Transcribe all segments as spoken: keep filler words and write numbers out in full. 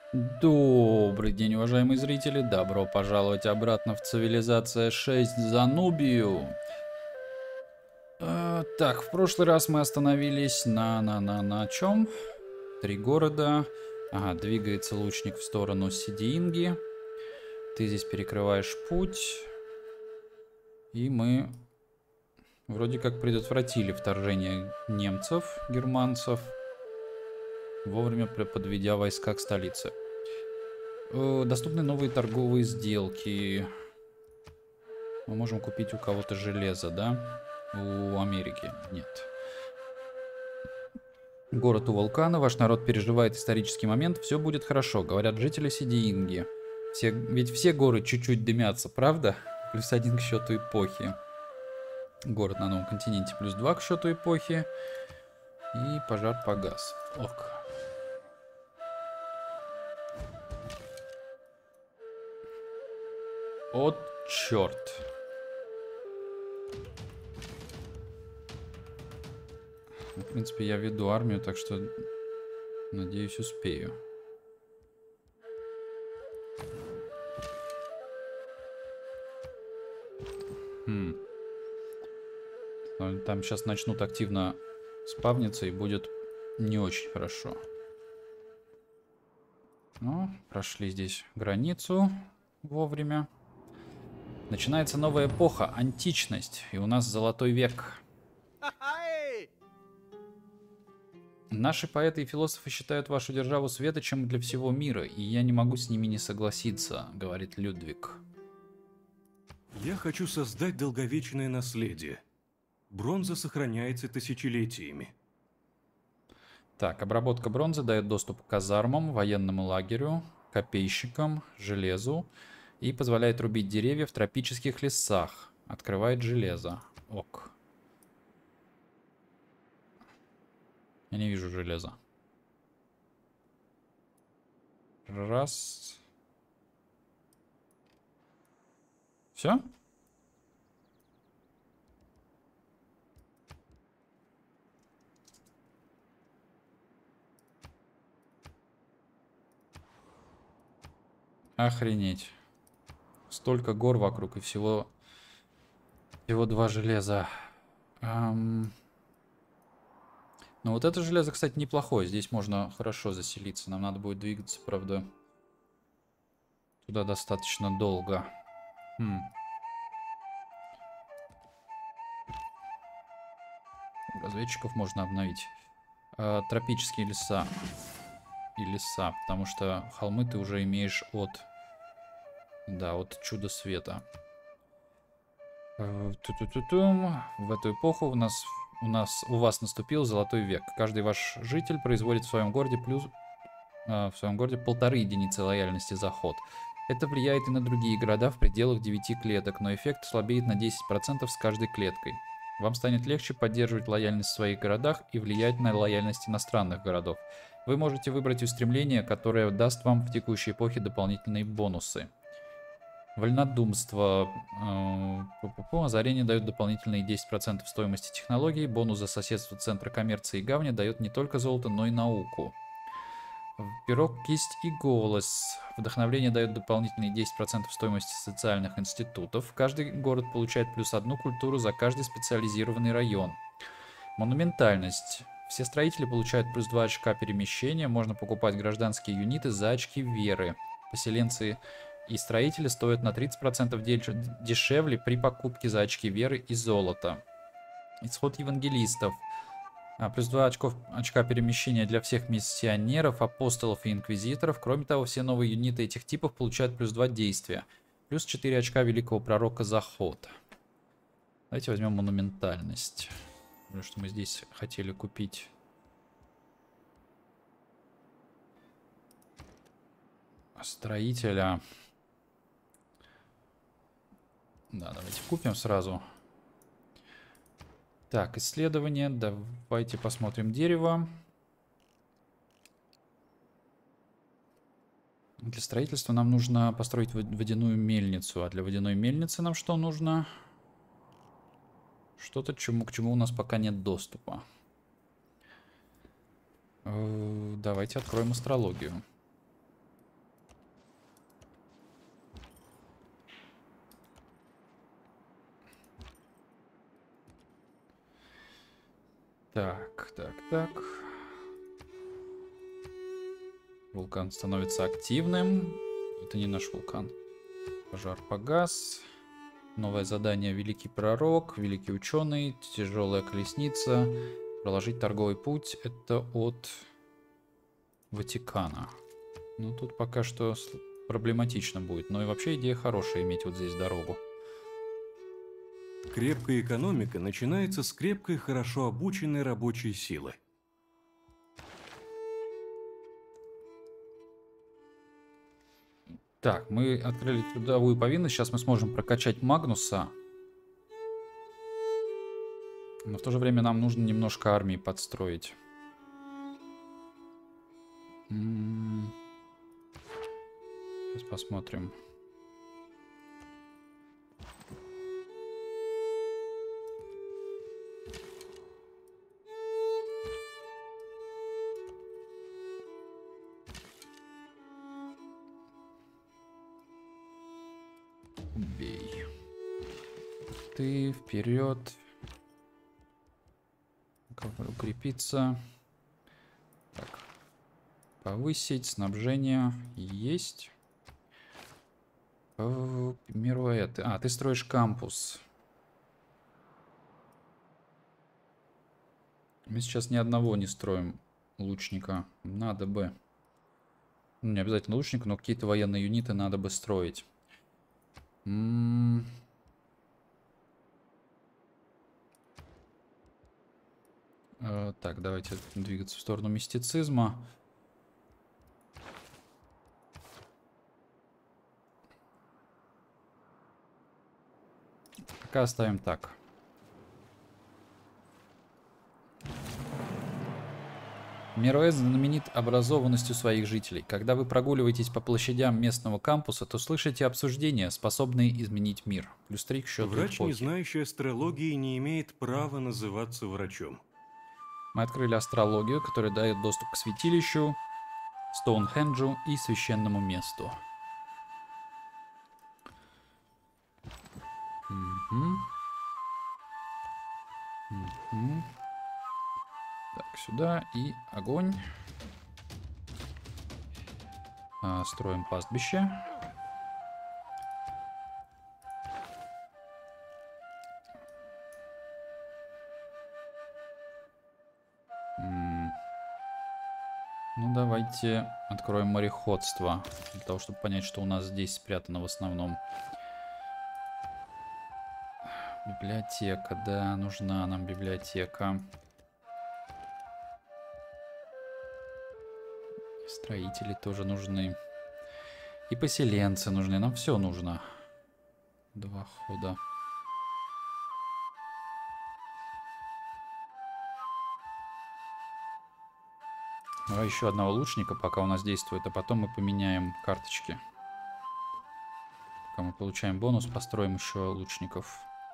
Добрый день, уважаемые зрители. Добро пожаловать обратно в Цивилизация шесть Занубию. Э, так, в прошлый раз мы остановились на на на на чем? Три города. Ага, двигается лучник в сторону Сидиинги. Ты здесь перекрываешь путь. И мы вроде как предотвратили вторжение немцев, германцев, вовремя подведя войска к столице. Э, доступны новые торговые сделки. Мы можем купить у кого-то железо, да? У Америки нет. Город у вулкана. Ваш народ переживает исторический момент. Все будет хорошо, говорят жители Сидиинги. Все, ведь все горы чуть-чуть дымятся, правда? Плюс один к счету эпохи. Город на новом континенте плюс два к счету эпохи. И пожар погас. Ок. От черт. В принципе, я веду армию, так что, надеюсь, успею. Хм. Там сейчас начнут активно спавниться и будет не очень хорошо. Ну, прошли здесь границу вовремя. Начинается новая эпоха, античность, и у нас золотой век. Наши поэты и философы считают вашу державу светочем для всего мира, и я не могу с ними не согласиться, говорит Людвиг. Я хочу создать долговечное наследие. Бронза сохраняется тысячелетиями. Так, обработка бронзы дает доступ к казармам, военному лагерю, копейщикам, железу и позволяет рубить деревья в тропических лесах. Открывает железо. Ок. Я не вижу железа. Раз. Все? Охренеть. Столько гор вокруг и всего... Всего два железа. Эм... Ну вот это железо, кстати, неплохое. Здесь можно хорошо заселиться. Нам надо будет двигаться, правда, туда достаточно долго. Хм. Разведчиков можно обновить. Э, тропические леса. И леса, потому что холмы ты уже имеешь от... Да, от чуда света. Ту-ту-ту-тум. В эту эпоху у нас, у нас, у вас наступил золотой век. Каждый ваш житель производит в своем городе плюс, э, в своем городе полторы единицы лояльности за ход. Это влияет и на другие города в пределах девяти клеток, но эффект слабеет на десять процентов с каждой клеткой. Вам станет легче поддерживать лояльность в своих городах и влиять на лояльность иностранных городов. Вы можете выбрать устремление, которое даст вам в текущей эпохе дополнительные бонусы. Вольнодумство. Э, озарение дает дополнительные десять процентов стоимости технологий. Бонус за соседство центра коммерции и гавни дает не только золото, но и науку. Пирог, кисть и голос. Вдохновление дает дополнительные десять процентов стоимости социальных институтов. Каждый город получает плюс одну культуру за каждый специализированный район. Монументальность. Все строители получают плюс два очка перемещения. Можно покупать гражданские юниты за очки веры. Поселенцы и строители стоят на тридцать процентов дешевле при покупке за очки веры и золота. Исход евангелистов. А, плюс два очков, очка перемещения для всех миссионеров, апостолов и инквизиторов. Кроме того, все новые юниты этих типов получают плюс два действия. Плюс четыре очка великого пророка за ход. Давайте возьмем монументальность. Потому что мы здесь хотели купить... строителя. Да, давайте купим сразу. Так, исследование. Давайте посмотрим дерево. Для строительства нам нужно построить водяную мельницу. А для водяной мельницы нам что нужно? Что-то, чему, к чему у нас пока нет доступа. Давайте откроем астрологию. Так, так, так. Вулкан становится активным. Это не наш вулкан. Пожар погас. Новое задание: Великий Пророк, Великий Ученый, Тяжелая Колесница, Проложить торговый путь. Это от Ватикана. Ну, тут пока что проблематично будет. Но и вообще идея хорошая, иметь вот здесь дорогу. Крепкая экономика начинается с крепкой, хорошо обученной рабочей силы. Так, мы открыли трудовую повинность. Сейчас мы сможем прокачать Магнуса. Но в то же время нам нужно немножко армии подстроить. Сейчас посмотрим. Бей. Ты вперед. Укрепиться. Так. Повысить снабжение. Есть. Мируэты. А, ты строишь кампус. Мы сейчас ни одного не строим лучника. Надо бы. Ну, не обязательно лучника, но какие-то военные юниты надо бы строить. М-м- э, так, давайте двигаться в сторону мистицизма. Пока оставим так. Мируэт знаменит образованностью своих жителей. Когда вы прогуливаетесь по площадям местного кампуса, то слышите обсуждения, способные изменить мир. Плюс три к счету Врач, эпохи. не знающий астрологии, не имеет права называться врачом. Мы открыли астрологию, которая дает доступ к святилищу, Стоунхенджу и священному месту. Угу. Угу. Так, сюда и огонь. А, строим пастбище. М. Ну, давайте откроем мореходство, для того, чтобы понять, что у нас здесь спрятано в основном. Библиотека, да, нужна нам библиотека. Строители тоже нужны. И поселенцы нужны, нам все нужно. Два хода. Давай еще одного лучника, пока у нас действует, а потом мы поменяем карточки. Пока мы получаем бонус, построим еще лучников.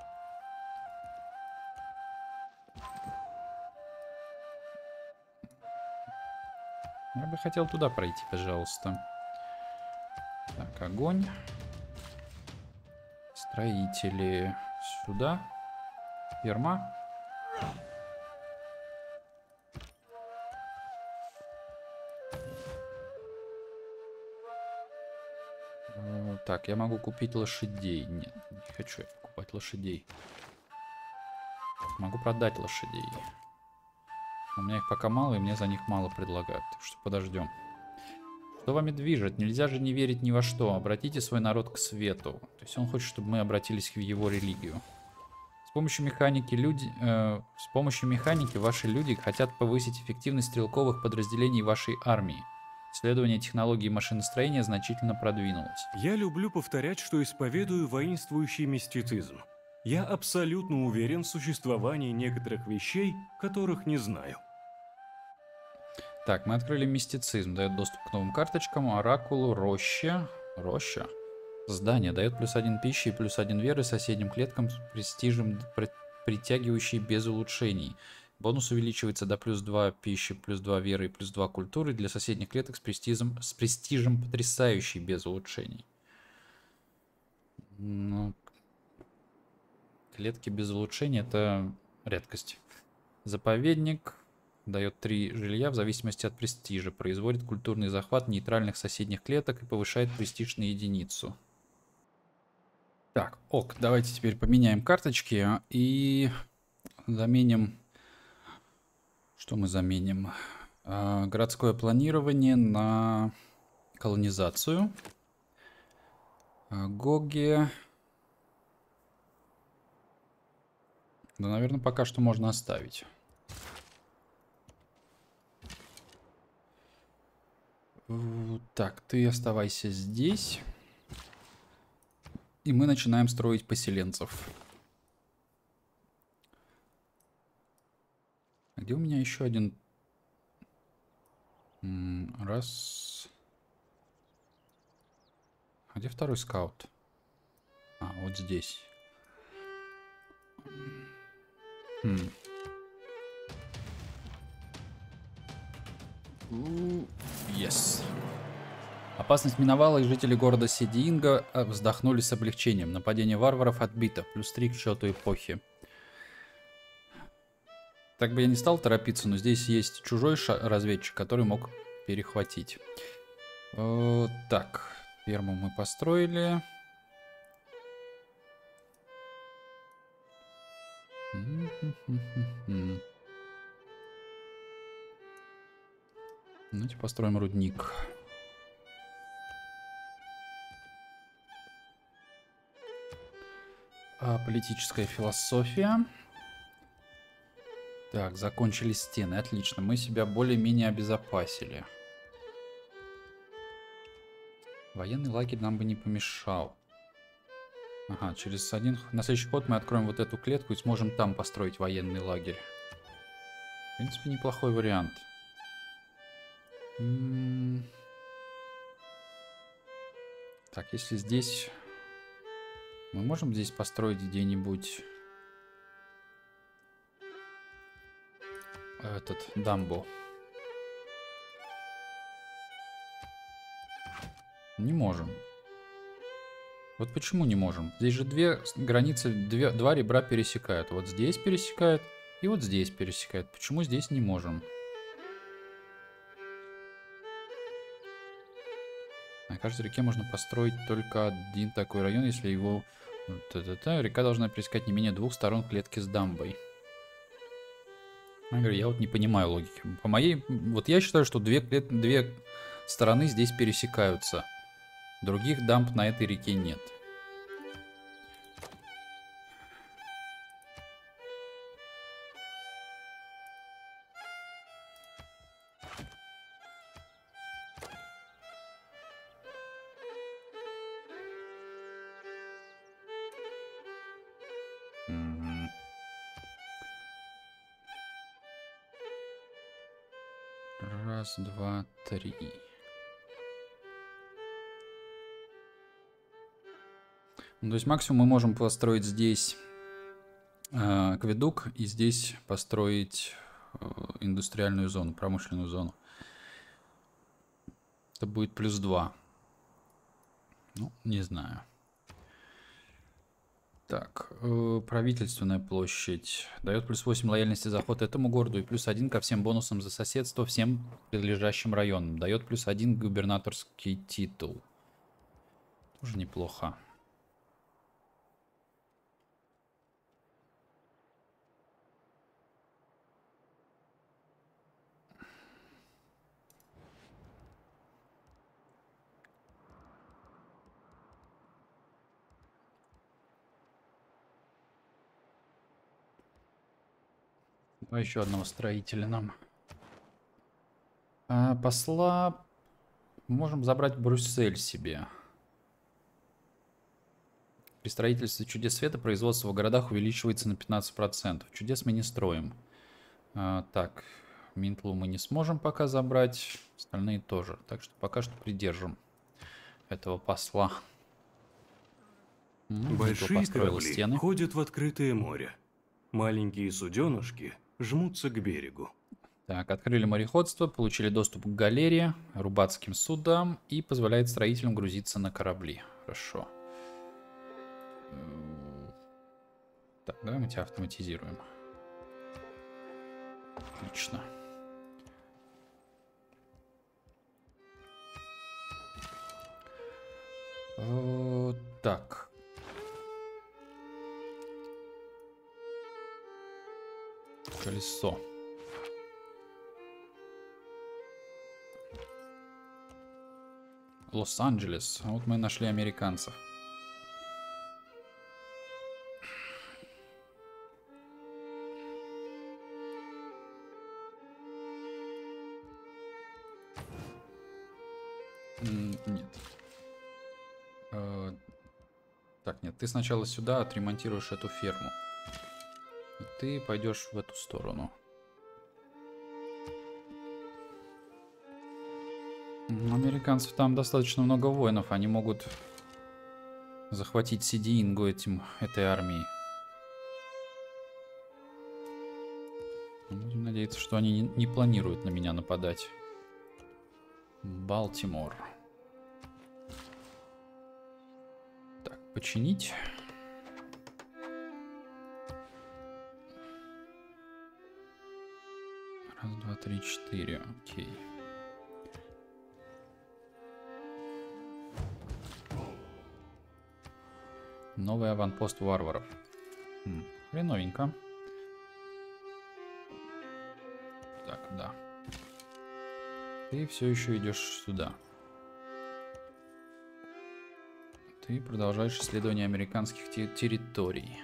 Я бы хотел туда пройти, пожалуйста. Так, огонь. Строители сюда. Ферма. Так, я могу купить лошадей. Нет, не хочу я покупать лошадей. Могу продать лошадей. У меня их пока мало, и мне за них мало предлагают. Так что подождем. Что вами движет? Нельзя же не верить ни во что. Обратите свой народ к свету. То есть он хочет, чтобы мы обратились в его религию. С помощью механики люди, э, с помощью механики ваши люди хотят повысить эффективность стрелковых подразделений вашей армии. Исследование технологии машиностроения значительно продвинулось. Я люблю повторять, что исповедую воинствующий мистицизм. Я абсолютно уверен в существовании некоторых вещей, которых не знаю. Так, мы открыли мистицизм. Дает доступ к новым карточкам. Оракулу, роща. Роща. Здание дает плюс один пищи и плюс один веры соседним клеткам с престижем, при, притягивающий без улучшений. Бонус увеличивается до плюс два пищи, плюс два веры и плюс два культуры для соседних клеток с престижем, с престижем потрясающий без улучшений. Ну, клетки без улучшений — это редкость. Заповедник дает три жилья в зависимости от престижа. Производит культурный захват нейтральных соседних клеток и повышает престиж на единицу. Так, ок, давайте теперь поменяем карточки и заменим... Что мы заменим? А, городское планирование на колонизацию. А, Гоги... Да, наверное, пока что можно оставить. Так, ты оставайся здесь. И мы начинаем строить поселенцев. Где у меня еще один? Раз. А где второй скаут? А, вот здесь. Хм. Yes. Опасность миновала, и жители города Сидиинга вздохнули с облегчением. Нападение варваров отбито. Плюс три к счету эпохи. Так бы я не стал торопиться, но здесь есть чужой разведчик, который мог перехватить. Э, так, ферму мы построили. Давайте построим рудник. А, политическая философия. Так, закончились стены. Отлично, мы себя более-менее обезопасили. Военный лагерь нам бы не помешал. Ага, через один... На следующий ход мы откроем вот эту клетку и сможем там построить военный лагерь. В принципе, неплохой вариант. М-м- так, если здесь... Мы можем здесь построить где-нибудь... Этот, дамбу. Не можем. Вот почему не можем? Здесь же две границы, две, два ребра пересекают. Вот здесь пересекают и вот здесь пересекают. Почему здесь не можем? На каждой реке можно построить только один такой район, если его... Та-та-та. Река должна пересекать не менее двух сторон клетки с дамбой. Я говорю, я вот не понимаю логики. По моей... Вот я считаю, что две, две стороны здесь пересекаются. Других дамб на этой реке нет. Угу. Раз, два, три. Ну, то есть максимум мы можем построить здесь э, акведук и здесь построить э, индустриальную зону, промышленную зону. Это будет плюс два. Ну, не знаю. Так, э, правительственная площадь дает плюс восемь лояльности за ход этому городу и плюс один ко всем бонусам за соседство всем прилежащим районам. Дает плюс один губернаторский титул. Тоже неплохо. Давай еще одного строителя нам. А, посла можем забрать в Брюссель себе. При строительстве чудес света производство в городах увеличивается на пятнадцать процентов. Чудес мы не строим. А, так, Минтлу мы не сможем пока забрать. Остальные тоже. Так что пока что придержим этого посла. Большие корабли стены. ходят в открытое море. Маленькие суденышки жмутся к берегу. Так, открыли мореходство, получили доступ к галерее, рыбацким судам и позволяет строителям грузиться на корабли. Хорошо. Так, давай мы тебя автоматизируем. Отлично. Вот так. Колесо. Лос-Анджелес. Вот мы нашли американцев. Нет. Э, так, нет, ты сначала сюда отремонтируешь эту ферму. И ты пойдешь в эту сторону. У американцев там достаточно много воинов. Они могут захватить Сидиингу этим, этой армией. Будем надеяться, что они не, не планируют на меня нападать. Балтимор. Так, починить. Раз, два, три, четыре. Окей. Новый аванпост варваров. Хм, хреновенько. Так, да. Ты все еще идешь сюда. Ты продолжаешь исследование американских те территорий.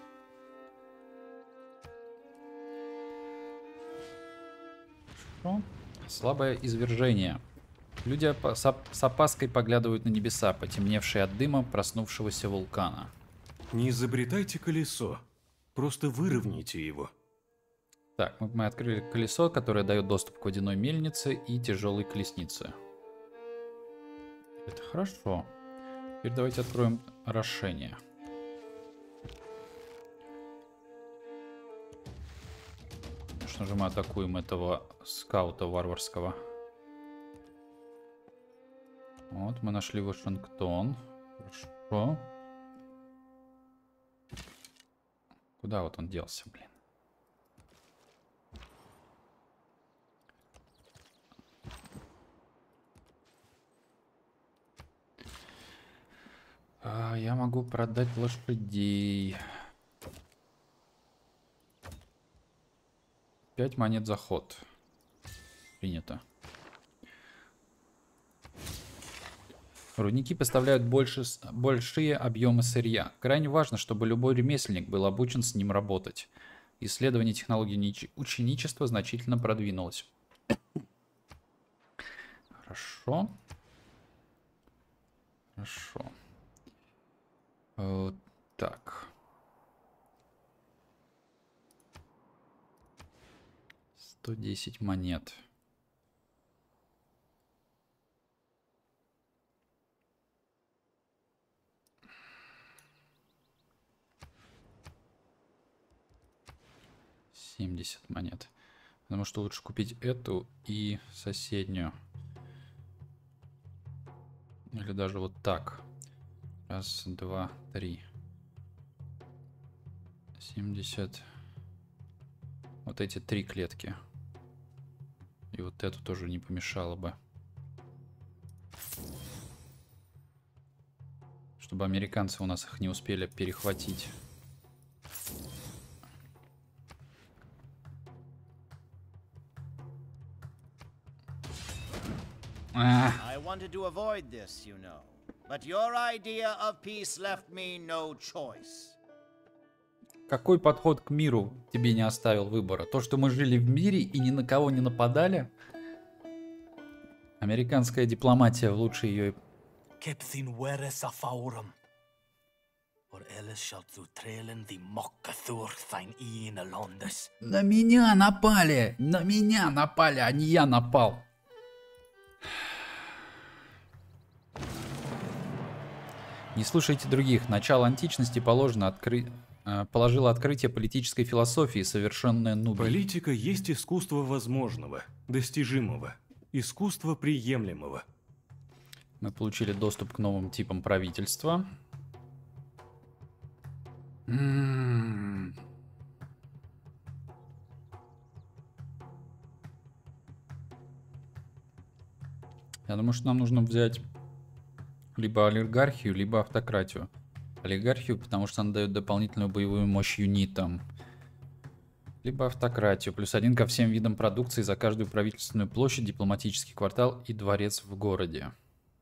Хорошо. Слабое извержение. Люди с опаской поглядывают на небеса, потемневшие от дыма проснувшегося вулкана. Не изобретайте колесо, просто выровняйте его. Так, мы, мы открыли колесо, которое дает доступ к водяной мельнице и тяжелой колеснице. Это хорошо. Теперь давайте откроем орошение. Конечно же, мы атакуем этого скаута варварского. Вот, мы нашли Вашингтон. Хорошо. Куда вот он делся, блин? А, я могу продать лошадей. Пять монет за ход. Принято. Рудники поставляют больше, большие объемы сырья. Крайне важно, чтобы любой ремесленник был обучен с ним работать. Исследование технологий ученичества значительно продвинулось. Хорошо. Хорошо. Вот так. сто десять монет. семьдесят монет. Потому что лучше купить эту и соседнюю. Или даже вот так. Раз, два, три. семьдесят. Вот эти три клетки. И вот эту тоже не помешало бы. Чтобы американцы у нас их не успели перехватить. I wanted to avoid this, you know. But your idea of peace left me no choice. Какой подход к миру тебе не оставил выбора? То, что мы жили в мире и ни на кого не нападали? Американская дипломатия в лучшей ее... На меня напали! На меня напали, а не я напал! Не слушайте других. Начало античности положено откры... положило открытие политической философии, совершенное Нубией. Политика есть искусство возможного, достижимого, искусство приемлемого. Мы получили доступ к новым типам правительства. М-м-м. что нам нужно взять либо олигархию, либо автократию. Олигархию, потому что она дает дополнительную боевую мощь юнитам. Либо автократию. Плюс один ко всем видам продукции за каждую правительственную площадь, дипломатический квартал и дворец в городе.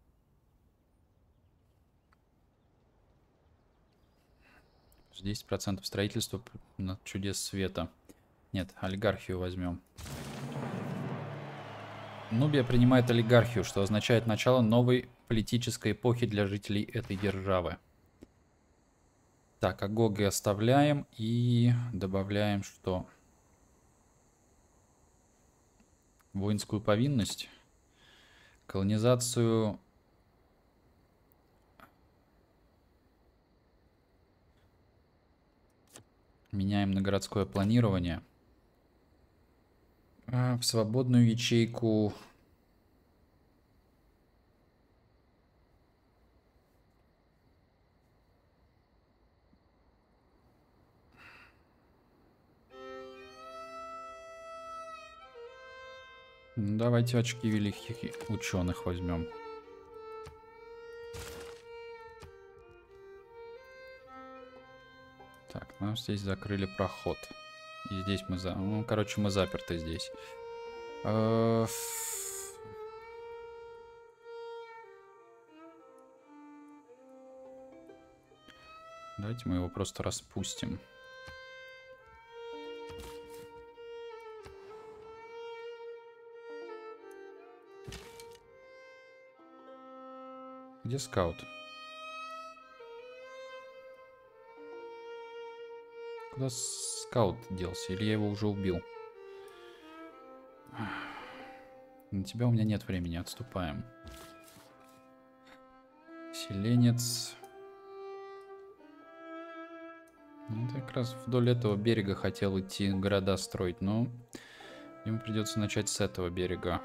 десять процентов строительства на чудес света. Нет, олигархию возьмем. Нубия принимает олигархию, что означает начало новой политической эпохи для жителей этой державы. Так, Агоги оставляем и добавляем что? Воинскую повинность. Колонизацию. Меняем на городское планирование. А в свободную ячейку... Давайте очки великих ученых возьмем. Так, нам здесь закрыли проход. И здесь мы за... Ну, короче, мы заперты здесь. Давайте мы его просто распустим. Где скаут? Куда скаут делся? Или я его уже убил? На тебя у меня нет времени, отступаем. Селенец. Ну, ты как раз вдоль этого берега хотел идти города строить, но ему придется начать с этого берега.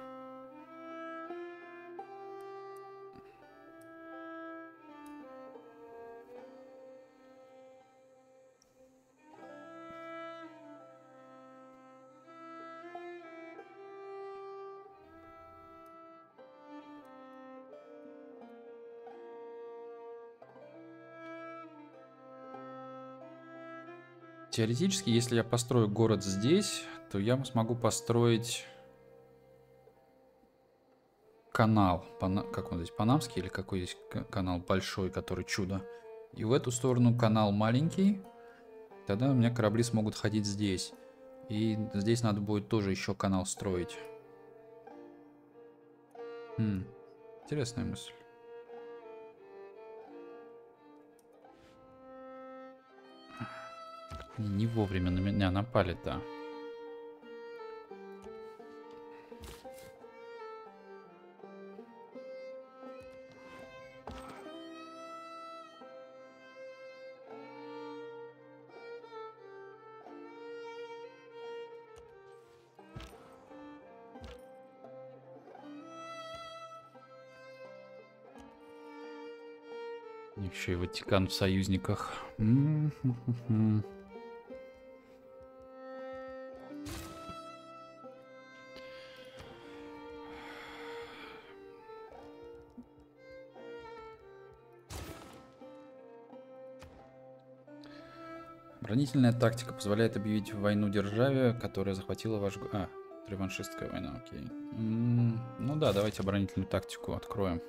Теоретически, если я построю город здесь, то я смогу построить канал. Пана... Как он здесь? Панамский или какой здесь канал большой, который чудо? И в эту сторону канал маленький. Тогда у меня корабли смогут ходить здесь. И здесь надо будет тоже еще канал строить. Хм. Интересная мысль. Не вовремя на меня напали-то. Еще и Ватикан в союзниках. М-м-м-м. Оборонительная тактика позволяет объявить войну державе, которая захватила ваш... А, реваншистская война, окей. М-м, ну да, давайте оборонительную тактику откроем.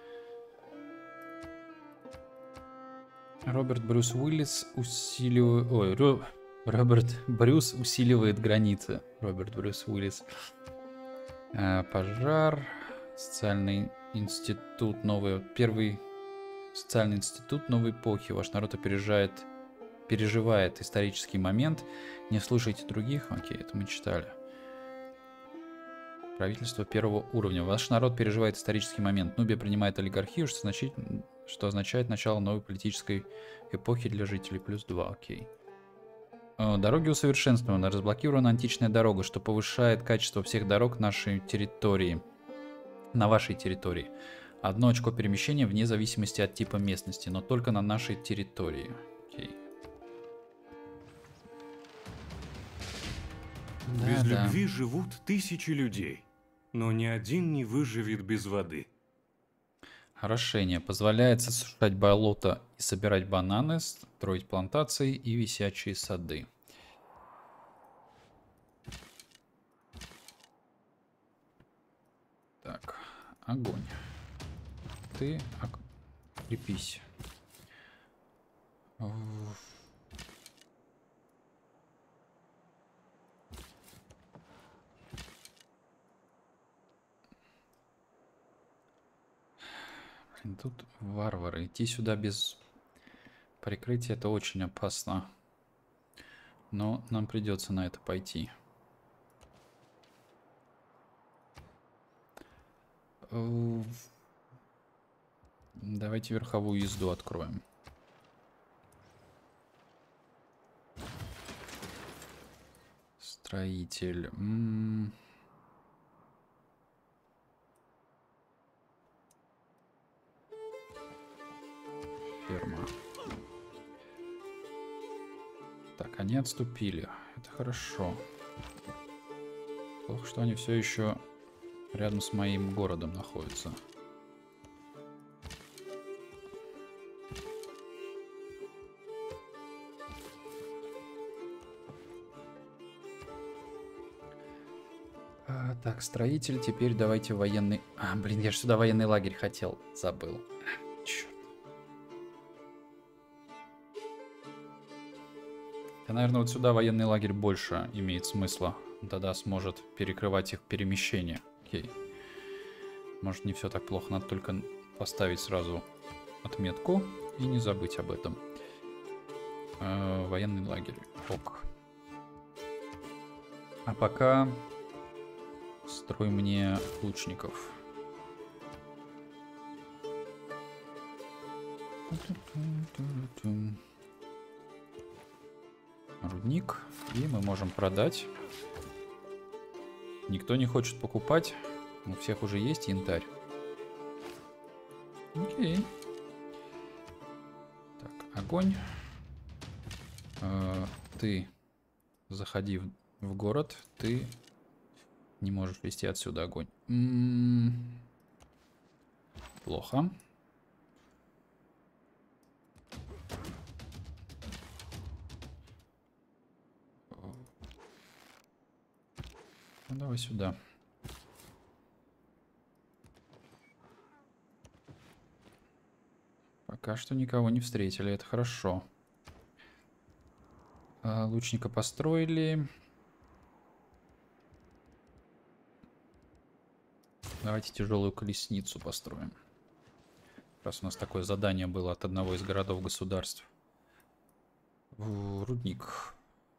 Роберт Брюс Уиллис усиливает... Ой, Ро... Роберт Брюс усиливает границы. Роберт Брюс Уиллис. А, пожар. Социальный институт новый... Первый социальный институт новой эпохи. Ваш народ опережает... переживает исторический момент. Не слушайте других. Окей, это мы читали. Правительство первого уровня. Ваш народ переживает исторический момент. Нубия принимает олигархию, что, значит, что означает начало новой политической эпохи для жителей. Плюс два. Окей. Дороги усовершенствованы. Разблокирована античная дорога, что повышает качество всех дорог нашей территории. На вашей территории. Одно очко перемещения вне зависимости от типа местности, но только на нашей территории. Окей. Без Да, любви да. живут тысячи людей, но ни один не выживет без воды. Орошение. Позволяет сушать болото и собирать бананы, строить плантации и висячие сады. Так, огонь. Ты крепись. Тут варвары. Идти сюда без прикрытия — это очень опасно. Но нам придется на это пойти. Давайте верховую езду откроем. Строитель. М-м- Ферма. Так, они отступили. Это хорошо. Плохо, что они все еще рядом с моим городом находятся. А, так, строитель, теперь давайте военный... А, блин, я же сюда военный лагерь хотел. Забыл. Черт. Да, наверное, вот сюда военный лагерь больше имеет смысла. Тогда сможет перекрывать их перемещение. Окей. Может, не все так плохо. Надо только поставить сразу отметку и не забыть об этом. Э, военный лагерь. Ок. А пока строй мне лучников. Рудник. И мы можем продать. Никто не хочет покупать. У всех уже есть янтарь. Окей. Так, огонь. Э, ты заходи в, в город. Ты не можешь вести отсюда огонь. М-м-м. Плохо. Ну, давай сюда. Пока что никого не встретили, это хорошо. А, лучника построили. Давайте тяжелую колесницу построим. Раз у нас такое задание было от одного из городов-государств. Рудник.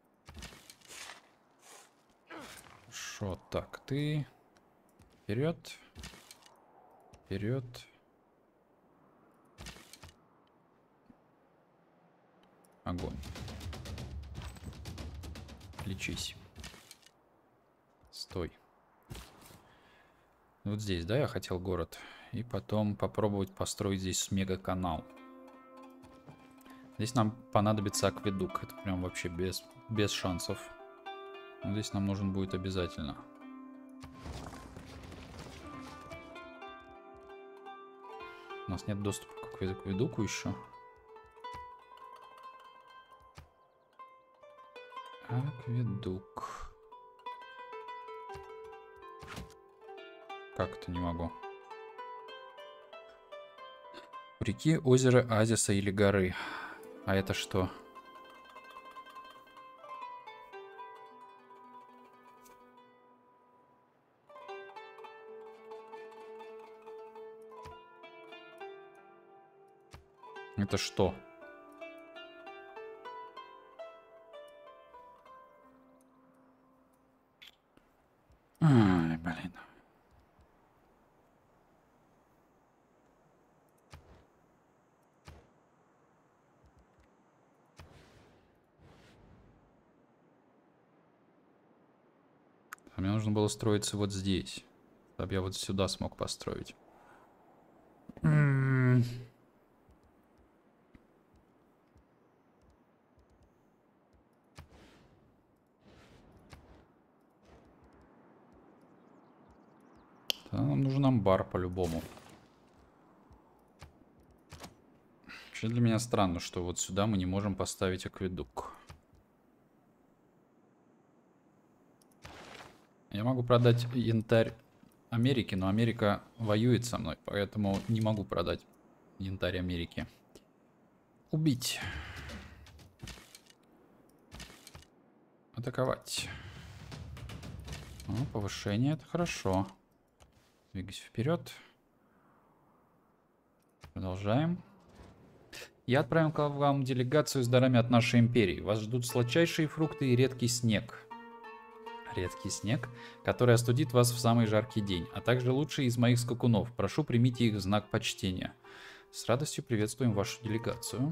Хорошо, так, ты... Вперед. Вперед. Огонь. Лечись. Стой. Вот здесь, да, я хотел город. И потом попробовать построить здесь мегаканал. Здесь нам понадобится акведук. Это прям вообще без, без шансов. Но здесь нам нужен будет обязательно. У нас нет доступа к акведуку еще. Акведук. Как это не могу? Реки, озера, оазиса или горы. А это что? Это что? Ай, блин. А мне нужно было строиться вот здесь. Чтобы я вот сюда смог построить. М-м-м. Да, нам нужен амбар по-любому. Вообще для меня странно, что вот сюда мы не можем поставить акведук. Я могу продать янтарь Америки, но Америка воюет со мной, поэтому не могу продать янтарь Америки. Убить. Атаковать. О, повышение, это хорошо. Двигайся вперед. Продолжаем. Я отправил к вам делегацию с дарами от нашей империи. Вас ждут сладчайшие фрукты и редкий снег. Редкий снег, который остудит вас в самый жаркий день, а также лучшие из моих скакунов. Прошу, примите их в знак почтения. С радостью приветствуем вашу делегацию.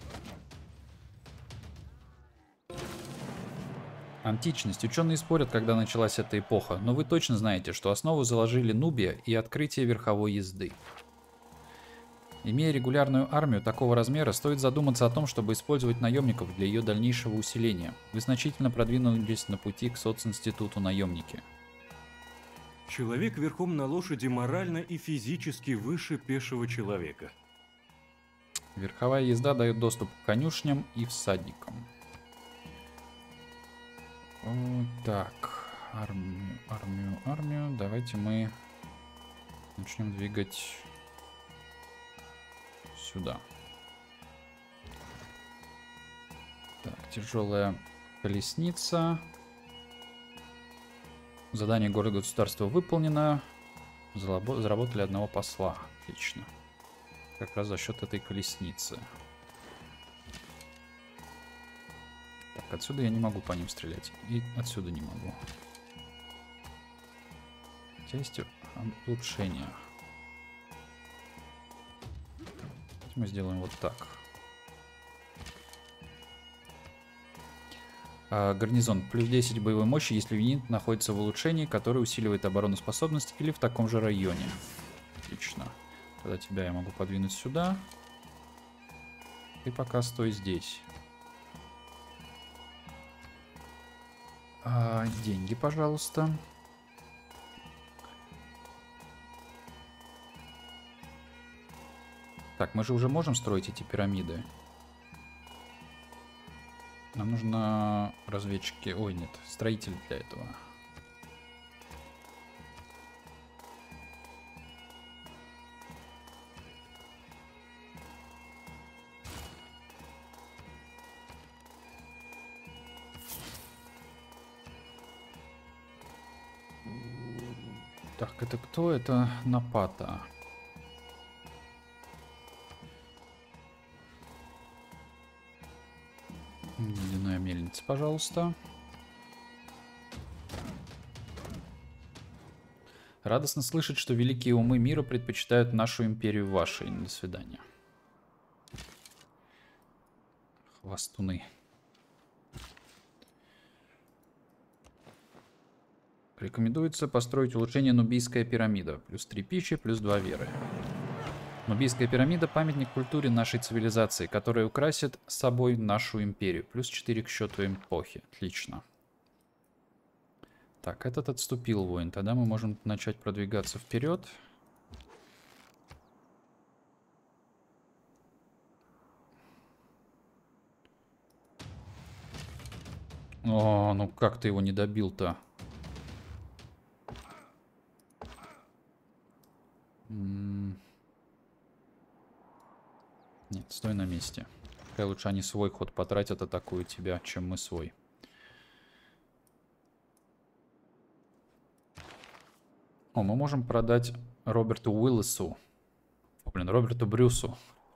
Античность. Ученые спорят, когда началась эта эпоха, но вы точно знаете, что основу заложили Нубия и открытие верховой езды. Имея регулярную армию такого размера, стоит задуматься о том, чтобы использовать наемников для ее дальнейшего усиления. Вы значительно продвинулись на пути к социнституту наемники. Человек верхом на лошади морально и физически выше пешего человека. Верховая езда дает доступ к конюшням и всадникам. О, так, армию, армию, армию. Давайте мы начнем двигать сюда. Так, тяжелая колесница. Задание города-государства выполнено. Заработали одного посла. Отлично. Как раз за счет этой колесницы. Так, отсюда я не могу по ним стрелять. И отсюда не могу. Хотя есть улучшение. Мы сделаем вот так. А, гарнизон. Плюс десять боевой мощи, если юнит находится в улучшении, которое усиливает обороноспособность или в таком же районе. Отлично. Тогда тебя я могу подвинуть сюда. И пока стой здесь. А, деньги, пожалуйста. Так, мы же уже можем строить эти пирамиды. Нам нужно разведчики... Ой, нет, строитель для этого. Так, это кто? Это Напата. Ледяная мельница, пожалуйста. Радостно слышать, что великие умы мира предпочитают нашу империю вашей. До свидания. Хвостуны. Рекомендуется построить улучшение Нубийская пирамида. Плюс три пищи, плюс два веры. Нубийская пирамида – памятник культуре нашей цивилизации, которая украсит собой нашу империю. Плюс четыре к счету эпохи. Отлично. Так, этот отступил воин. Тогда мы можем начать продвигаться вперед. О, ну как ты его не добил-то? Нет, стой на месте. Пускай лучше они свой ход потратят, атакуют тебя, чем мы свой. О, мы можем продать Роберту Уиллису. О, блин, Роберту Брюсу.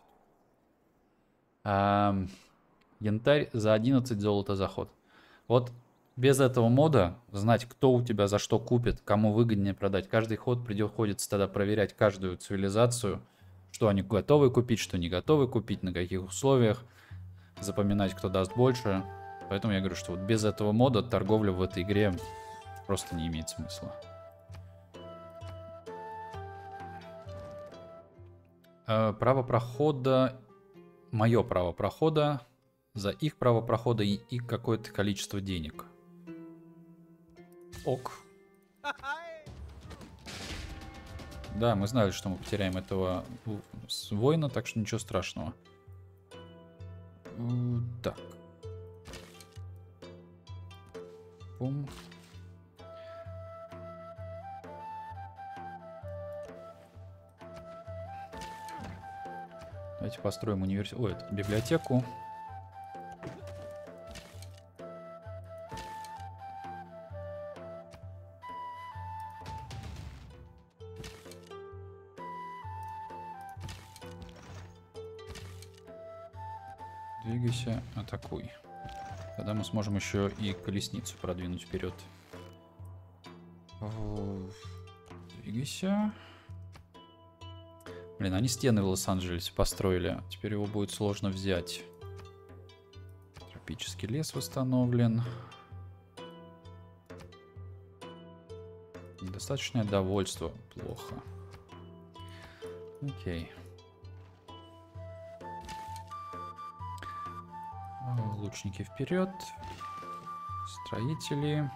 А, янтарь за одиннадцать золота за ход. Вот без этого мода знать, кто у тебя за что купит, кому выгоднее продать. Каждый ход приходится тогда проверять каждую цивилизацию. Что они готовы купить, что не готовы купить, на каких условиях. Запоминать, кто даст больше. Поэтому я говорю, что вот без этого мода торговля в этой игре просто не имеет смысла. Право прохода. Мое право прохода. За их право прохода и, и какое-то количество денег. Ок. Да, мы знали, что мы потеряем этого воина, так что ничего страшного. Э, Так. Пум. Давайте построим университет. Ой, это библиотеку. Двигайся, атакуй. Тогда мы сможем еще и колесницу продвинуть вперед. Двигайся. Блин, они стены в Лос-Анджелесе построили. Теперь его будет сложно взять. Тропический лес восстановлен. Недостаточное довольство. Плохо. Окей. Лучники вперед. Строители.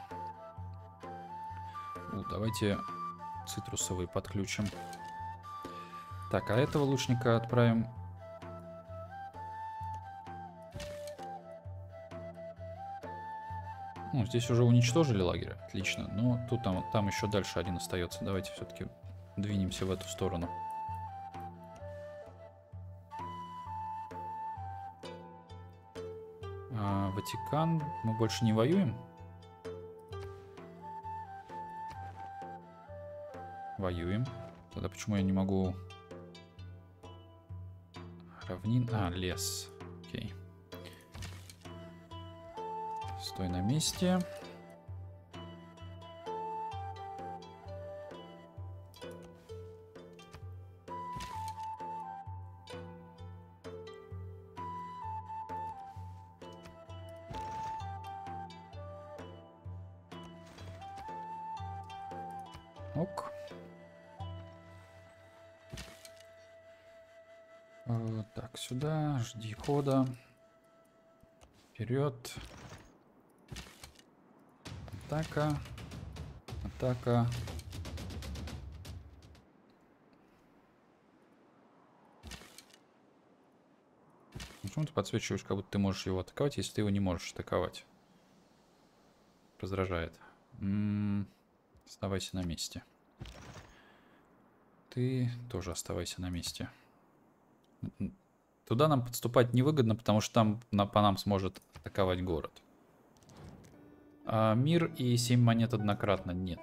У, давайте цитрусовые подключим. Так, а этого лучника отправим. Ну, здесь уже уничтожили лагерь. Отлично. Но тут там, там еще дальше один остается. Давайте все-таки двинемся в эту сторону. А, Ватикан. Мы больше не воюем? Воюем. Тогда почему я не могу... Равнин... А, лес. Окей. Стой на месте. Ок. Э, так, сюда. Жди хода. Вперед. Атака. Атака. Почему ты подсвечиваешь, как будто ты можешь его атаковать, если ты его не можешь атаковать? Раздражает. М-м, оставайся на месте. Ты тоже оставайся на месте. Туда нам подступать невыгодно, потому что там на, по нам сможет атаковать город. А мир и семь монет однократно нет.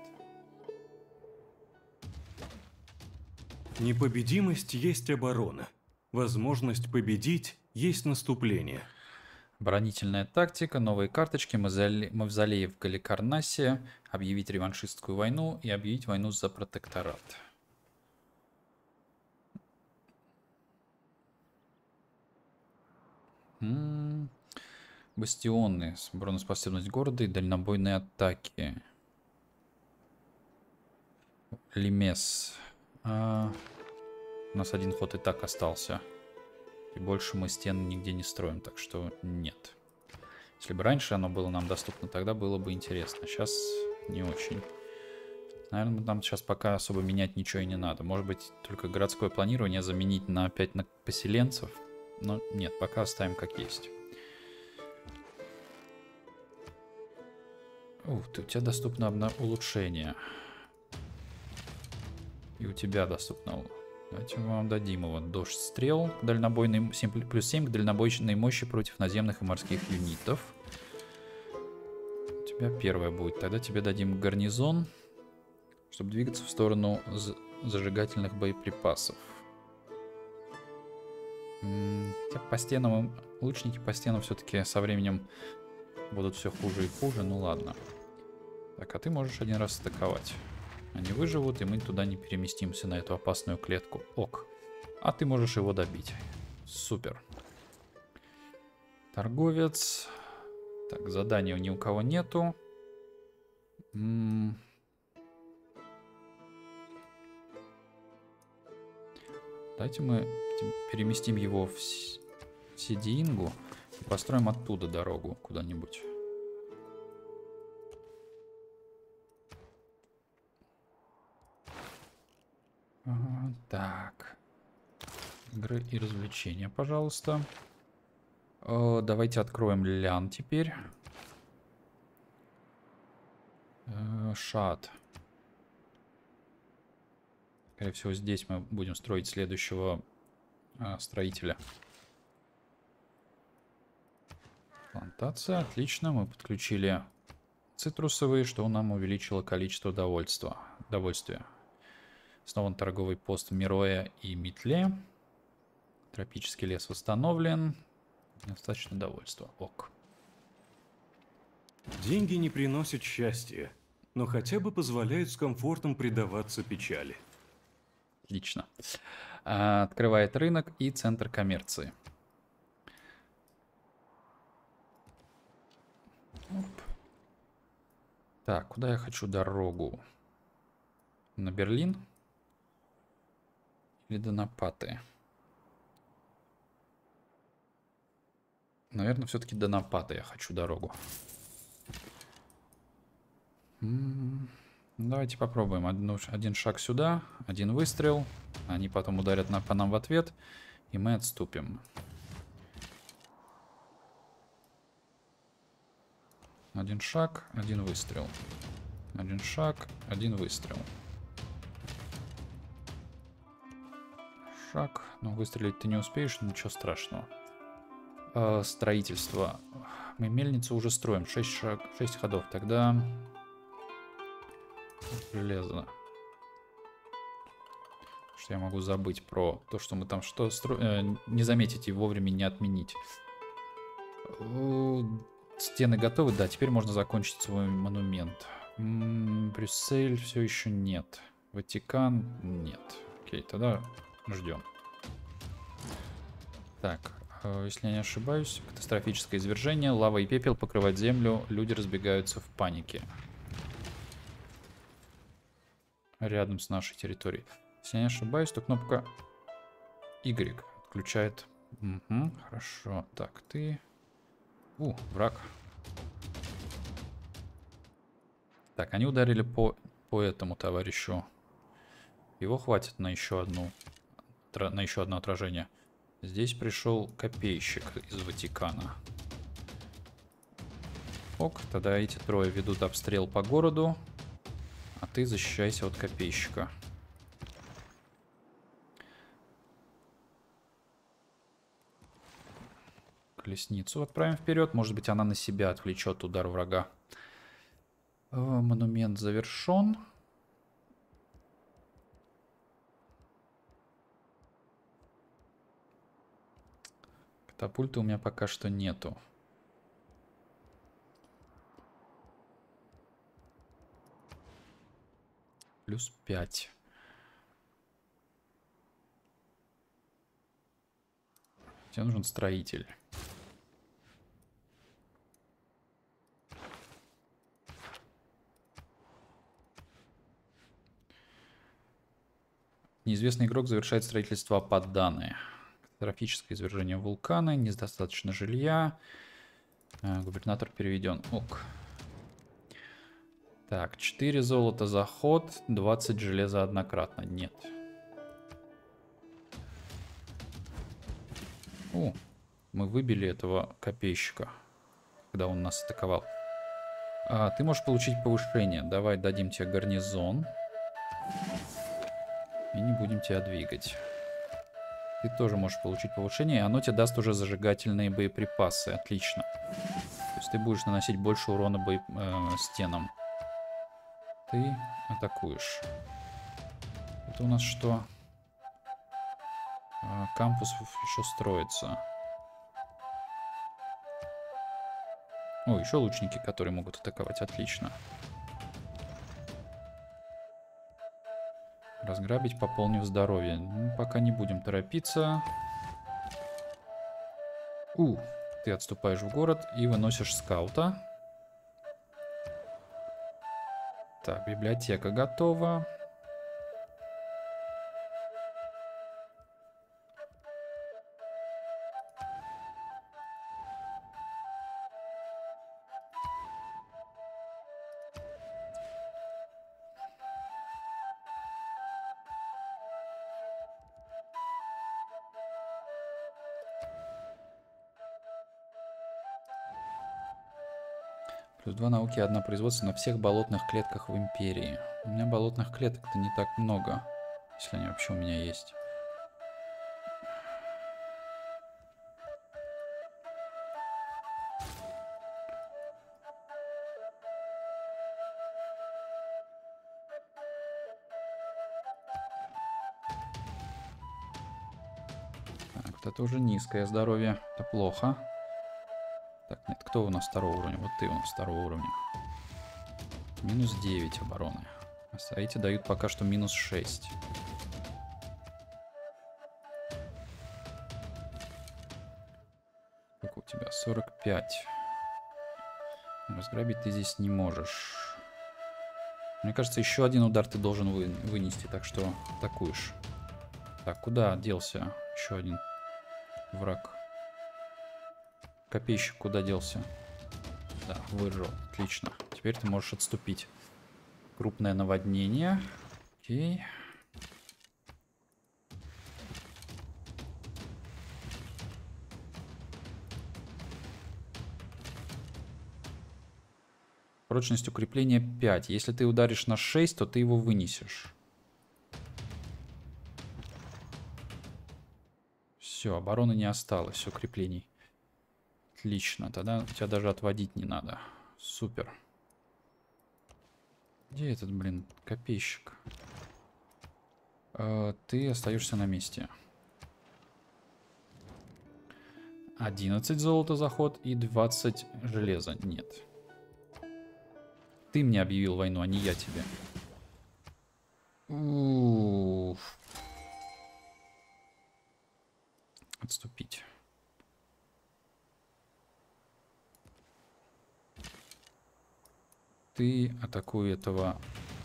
Непобедимость есть оборона. Возможность победить есть наступление. Оборонительная тактика, новые карточки, мавзолей в Галикарнасе, объявить реваншистскую войну и объявить войну за протекторат. М-м-м. Бастионы, бронеспособность города и дальнобойные атаки. Лимес. А, у нас один ход и так остался. И больше мы стены нигде не строим, так что нет. Если бы раньше оно было нам доступно, тогда было бы интересно. Сейчас не очень. Наверное, нам сейчас пока особо менять ничего и не надо. Может быть, только городское планирование заменить на опять на поселенцев. Но нет, пока оставим как есть. Ух ты, у тебя доступно обна... улучшение. И у тебя доступно... Давайте мы вам дадим его. Дождь стрел. Дальнобойный... семь, плюс семь к дальнобойной мощи против наземных и морских юнитов. У тебя первое будет. Тогда тебе дадим гарнизон, чтобы двигаться в сторону зажигательных боеприпасов. М-м, по стенам... Лучники по стенам все-таки со временем будут все хуже и хуже. Ну ладно. Так, а ты можешь один раз атаковать. Они выживут, и мы туда не переместимся, на эту опасную клетку. Ок. А ты можешь его добить. Супер. Торговец. Так, задания ни у кого нету. М-м. Давайте мы переместим его в Сидиингу и построим оттуда дорогу куда-нибудь. Так. Игры и развлечения, пожалуйста. О, давайте откроем лян теперь. Э, Шат. Скорее всего, здесь мы будем строить следующего э, строителя. Плантация, отлично. Мы подключили цитрусовые, что нам увеличило количество довольства, довольствия. Основан торговый пост в Мироя и Митле. Тропический лес восстановлен. Достаточно довольства. Ок. Деньги не приносят счастья, но хотя бы позволяют с комфортом предаваться печали. Отлично. А, открывает рынок и центр коммерции. Оп. Так, куда я хочу дорогу? На Берлин? Или до Напаты? Наверное, все-таки до Напаты я хочу дорогу. М-м-м. Давайте попробуем. Одну, один шаг сюда, один выстрел. Они потом ударят на, по нам в ответ, и мы отступим. Один шаг, один выстрел. Один шаг, один выстрел. Шаг. Ну, выстрелить ты не успеешь, ничего страшного. Э, строительство. Мы мельницу уже строим. шесть, шаг, шесть ходов. Тогда... Железо. Что я могу забыть про то, что мы там что строим. Э, не заметить и вовремя не отменить. Э, стены готовы? Да, теперь можно закончить свой монумент. М-м, Брюссель все еще нет. Ватикан нет. Окей, тогда ждем. Так, э, если я не ошибаюсь, катастрофическое извержение, лава и пепел покрывают землю, люди разбегаются в панике. Рядом с нашей территорией. Если я не ошибаюсь, то кнопка Y отключает. Угу, хорошо. Так, ты... У, враг. Так, они ударили по, по этому товарищу. Его хватит на еще одну, на еще одно отражение. Здесь пришел копейщик из Ватикана. Ок, тогда эти трое ведут обстрел по городу. А ты защищайся от копейщика. Колесницу отправим вперед. Может быть, она на себя отвлечет удар врага. О, монумент завершен. Катапульты у меня пока что нету. Плюс пять. Тебе нужен строитель. Неизвестный игрок завершает строительство под данные. Катастрофическое извержение вулкана, недостаточно жилья. Э, губернатор переведен. Ок. Так, четыре золота за ход, двадцать железа однократно. Нет. О, мы выбили этого копейщика, когда он нас атаковал. А, ты можешь получить повышение. Давай дадим тебе гарнизон. И не будем тебя двигать. Ты тоже можешь получить повышение, и оно тебе даст уже зажигательные боеприпасы. Отлично. То есть ты будешь наносить больше урона боеп... э, стенам. Ты атакуешь. Это у нас что? Э, кампус еще строится. О, еще лучники, которые могут атаковать. Отлично. Разграбить, пополнив здоровье. Ну, пока не будем торопиться. У, ты отступаешь в город и выносишь скаута. Так, библиотека готова. Плюс два науки и одна производство на всех болотных клетках в империи. У меня болотных клеток-то не так много, если они вообще у меня есть. Так, вот это уже низкое здоровье. Это плохо. Так, нет, кто у нас второго уровня? Вот ты у нас второго уровня. Минус девять обороны. А эти дают пока что минус шесть. Сколько у тебя? сорок пять. Разграбить ты здесь не можешь. Мне кажется, еще один удар ты должен вы вынести, так что атакуешь. Так, куда делся еще один враг? Копейщик куда делся? Да, выжил. Отлично. Теперь ты можешь отступить. Крупное наводнение. Окей. Прочность укрепления пять. Если ты ударишь на шесть, то ты его вынесешь. Все, обороны не осталось, укреплений. Отлично, тогда тебя даже отводить не надо. Супер. Где этот, блин, копейщик? Э, ты остаешься на месте. одиннадцать золота за ход и двадцать железа. Нет. Ты мне объявил войну, а не я тебе. Уф. Отступить. Ты атакуй этого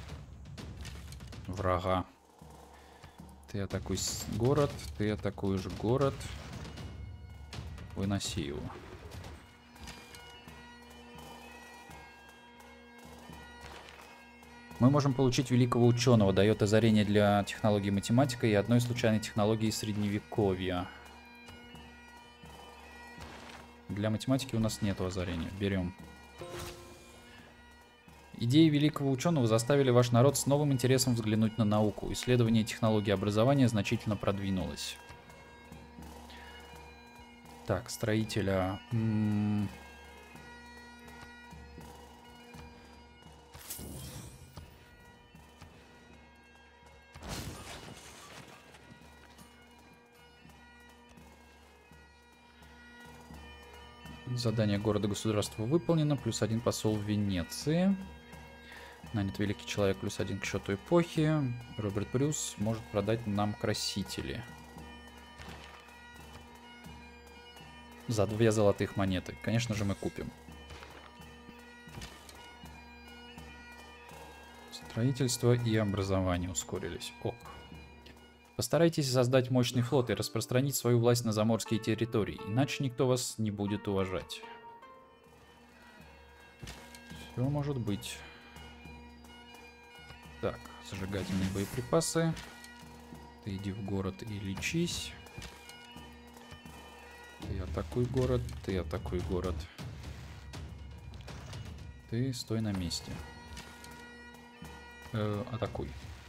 врага. Ты атакуй город, ты атакуешь город. Выноси его. Мы можем получить великого ученого. Дает озарение для технологии математика и одной случайной технологии средневековья. Для математики у нас нет озарения. Берем. Идеи великого ученого заставили ваш народ с новым интересом взглянуть на науку. Исследование технологии образования значительно продвинулось. Так, строителя... М-м- Задание города-государства выполнено. Плюс один посол в Венеции. Нанят великий человек. Плюс один к счету эпохи. Роберт Брюс может продать нам красители. За две золотых монеты. Конечно же, мы купим. Строительство и образование ускорились. Ок. Постарайтесь создать мощный флот и распространить свою власть на заморские территории, иначе никто вас не будет уважать. Все может быть. Так, зажигательные боеприпасы. Ты иди в город и лечись. Ты атакуй город, ты атакуй город. Ты стой на месте. Э, атакуй.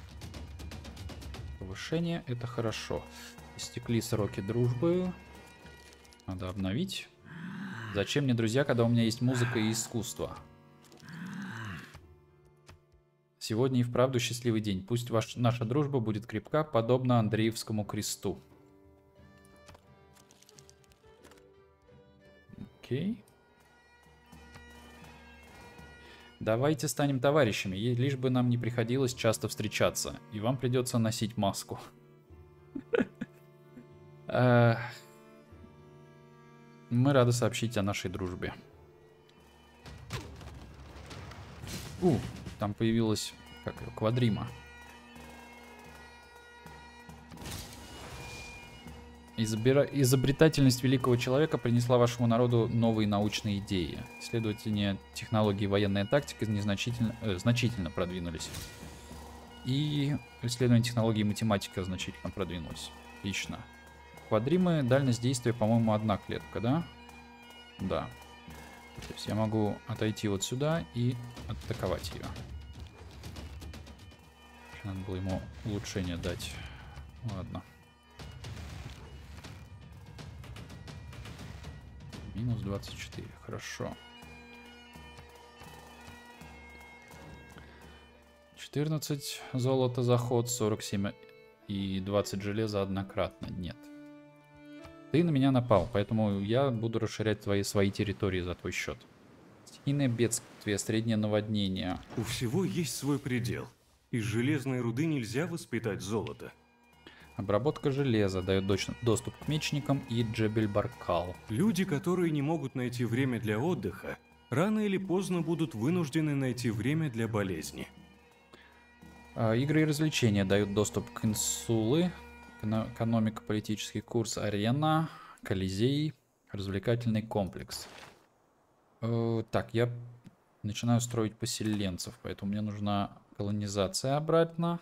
Повышение, это хорошо. Истекли сроки дружбы. Надо обновить. Зачем мне друзья, когда у меня есть музыка и искусство? Сегодня и вправду счастливый день. Пусть ваш, наша дружба будет крепка, подобно Андреевскому кресту. Окей. Давайте станем товарищами, лишь бы нам не приходилось часто встречаться, и вам придется носить маску. Мы рады сообщить о нашей дружбе. У, там появилась как ее, квадрима. Изобира... Изобретательность великого человека принесла вашему народу новые научные идеи. Исследования технологии военной тактики незначительно, э, значительно продвинулись. И исследование технологии математика значительно продвинулось. Отлично. Квадримы, дальность действия, по-моему, одна клетка, да? Да. То есть я могу отойти вот сюда и атаковать ее. Надо было ему улучшение дать. Ладно. Минус двадцать четыре. Хорошо. четырнадцать золота за ход, сорок семь и двадцать железа однократно. Нет. Ты на меня напал, поэтому я буду расширять твои, свои территории за твой счет. Стихийное бедствие, среднее наводнение. У всего есть свой предел. Из железной руды нельзя воспитать золото. Обработка железа дает доступ к мечникам и Джебель-Баркал. Люди, которые не могут найти время для отдыха, рано или поздно будут вынуждены найти время для болезни. Игры и развлечения дают доступ к инсулы, экономика, политический курс, арена, колизей, развлекательный комплекс. Так, я начинаю строить поселенцев, поэтому мне нужна колонизация обратно.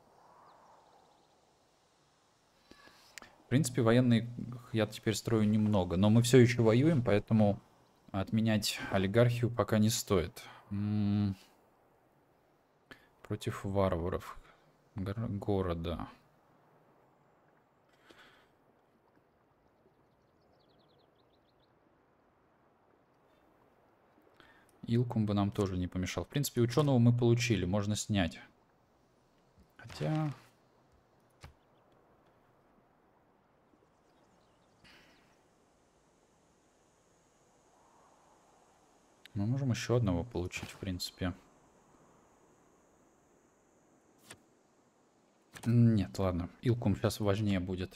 В принципе, военные я теперь строю немного, но мы все еще воюем, поэтому отменять олигархию пока не стоит. М-м- против варваров Гор- города. Илкум бы нам тоже не помешал. В принципе, ученого мы получили, можно снять. Хотя... Мы можем еще одного получить, в принципе. Нет, ладно. Илкум сейчас важнее будет.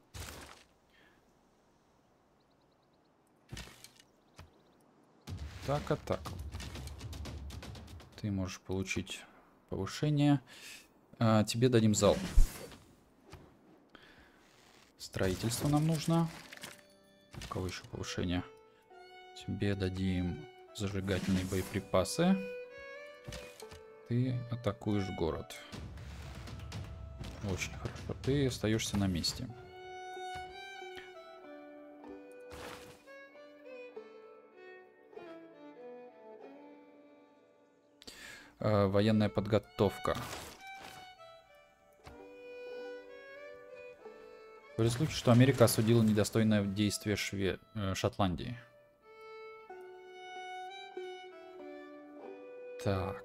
Так, а так. Ты можешь получить повышение. А, тебе дадим зал. Строительство нам нужно. У кого еще повышение? Тебе дадим зажигательные боеприпасы. Ты атакуешь город. Очень хорошо. Ты остаешься на месте. Э, военная подготовка. При случае, что Америка осудила недостойное действие Шве... э, Шотландии. Так.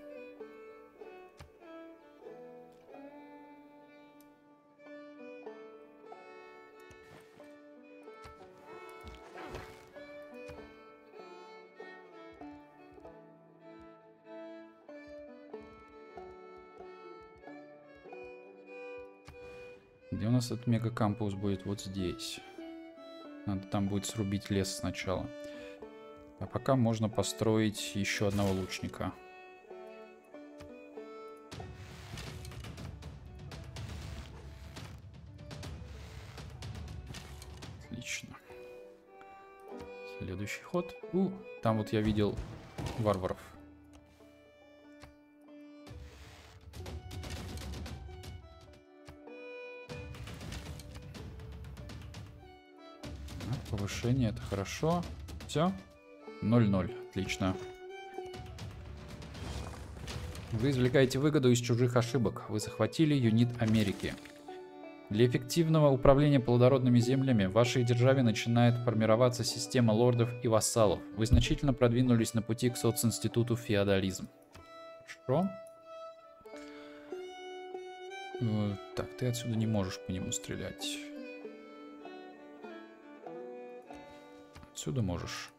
Где у нас этот мегакампус будет? Вот здесь. Надо там будет срубить лес сначала. А пока можно построить еще одного лучника. Отлично. Следующий ход. У, там вот я видел варваров. Повышение, это хорошо. Все. ноль ноль. Отлично. Вы извлекаете выгоду из чужих ошибок. Вы захватили юнит Америки. Для эффективного управления плодородными землями в вашей державе начинает формироваться система лордов и вассалов. Вы значительно продвинулись на пути к социнституту феодализм. Что? Э, так, ты отсюда не можешь по нему стрелять. Отсюда можешь.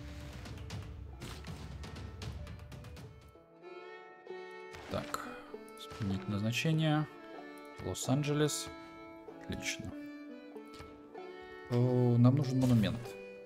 Так, сменить назначение. Лос-Анджелес. Отлично. О, нам нужен монумент.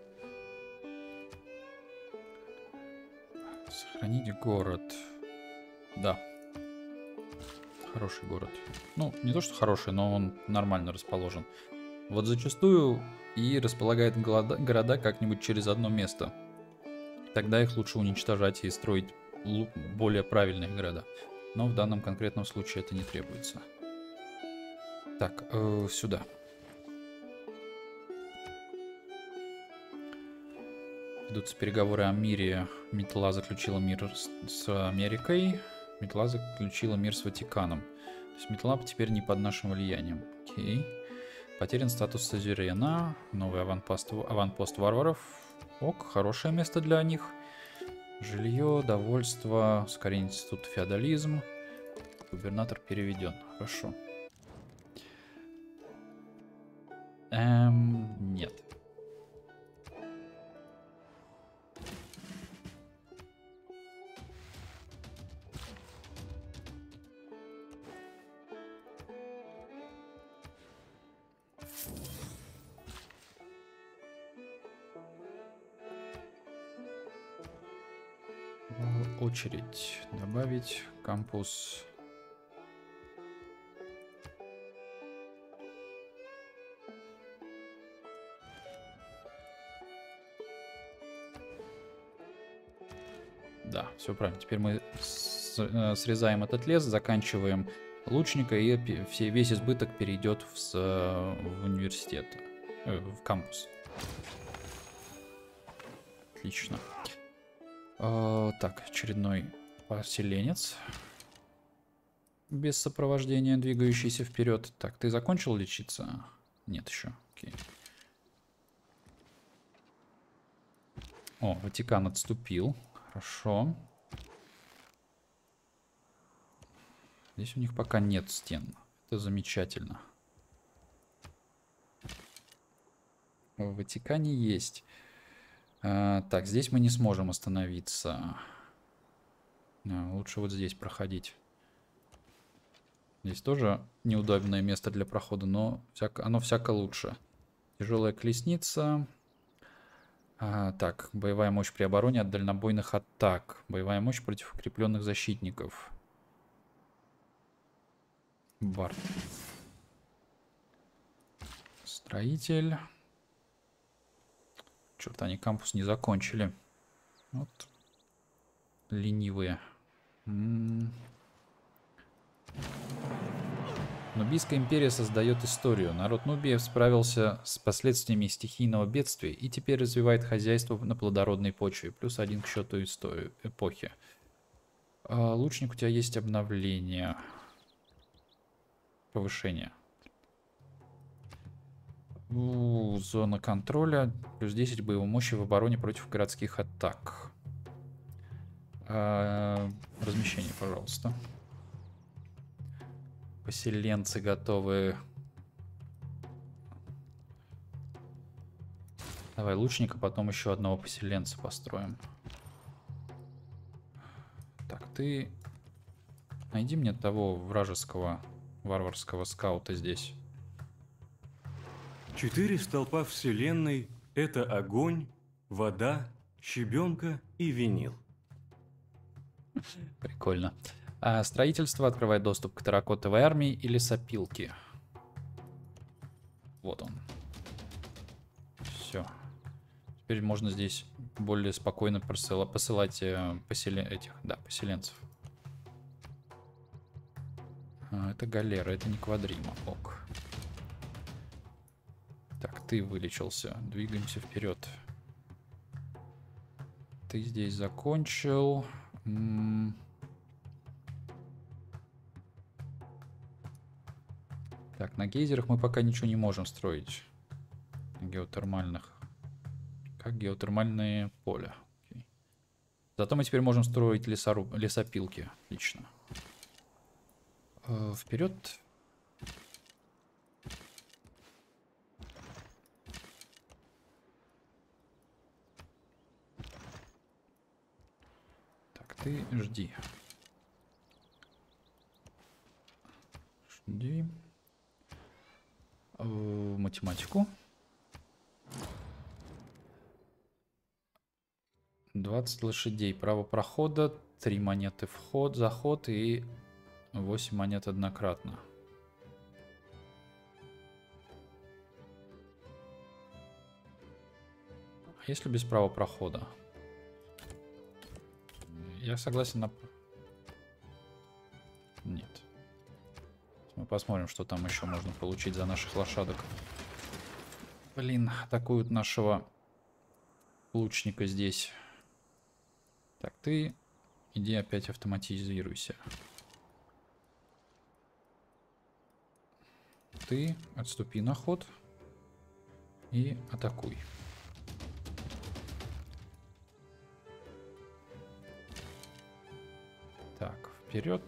Сохранить город. Да. Хороший город. Ну, не то, что хороший, но он нормально расположен. Вот зачастую и располагает города как-нибудь через одно место. Тогда их лучше уничтожать и строить более правильные города. Но в данном конкретном случае это не требуется. Так, э, сюда. Ведутся переговоры о мире. Метла заключила мир с, с Америкой. Метла заключила мир с Ватиканом. То есть Метла теперь не под нашим влиянием. Окей. Потерян статус сюзерена. Новый аванпост, аванпост варваров. Ок, хорошее место для них. Жилье, довольство, ускорение института феодализм. Губернатор переведен. Хорошо. Эм, нет. Очередь. Добавить кампус. Да, все правильно. Теперь мы с, э, срезаем этот лес, заканчиваем лучника, и пи- все, весь избыток перейдет в, с, в университет, э, в кампус. Отлично. Э, так, очередной поселенец. Без сопровождения, двигающийся вперед. Так, ты закончил лечиться? Нет еще. Окей. О, Ватикан отступил. Хорошо. Здесь у них пока нет стен. Это замечательно. В Ватикане есть. А, так, здесь мы не сможем остановиться. А, лучше вот здесь проходить. Здесь тоже неудобное место для прохода, но всяко, оно всяко лучше. Тяжелая колесница. А, так, боевая мощь при обороне от дальнобойных атак. Боевая мощь против укрепленных защитников. Бард. Строитель. Черт, они кампус не закончили. Вот. Ленивые. М-м. Нубийская империя создает историю. Народ Нубии справился с последствиями стихийного бедствия и теперь развивает хозяйство на плодородной почве. Плюс один к счету истории эпохи. А, лучник, у тебя есть обновление. Повышение. У, зона контроля. Плюс десять боевой мощи в обороне против городских атак. А, размещение, пожалуйста. Поселенцы готовы. Давай лучника, потом еще одного поселенца построим. Так, ты найди мне того вражеского варварского скаута здесь. Четыре столпа Вселенной — это огонь, вода, щебенка и винил. Прикольно. А строительство открывает доступ к терракотовой армии и лесопилке. Вот он. Все. Теперь можно здесь более спокойно посыла посылать э, поселен этих, да, поселенцев. А, это галера, это не квадрима. Ок. Так, ты вылечился. Двигаемся вперед. Ты здесь закончил. М-м Так, на гейзерах мы пока ничего не можем строить. Геотермальных. Как геотермальные поля. Окей. Зато мы теперь можем строить лесоруб... лесопилки. Отлично. Э, вперед. Так, ты жди. Жди. В математику. двадцать лошадей. Право прохода. три монеты вход, заход и восемь монет однократно. А если без права прохода? Я согласен на... Нет. Мы посмотрим, что там еще можно получить за наших лошадок. Блин, атакуют нашего лучника здесь. Так, ты иди опять автоматизируйся. Ты отступи на ход и атакуй. Так, вперед.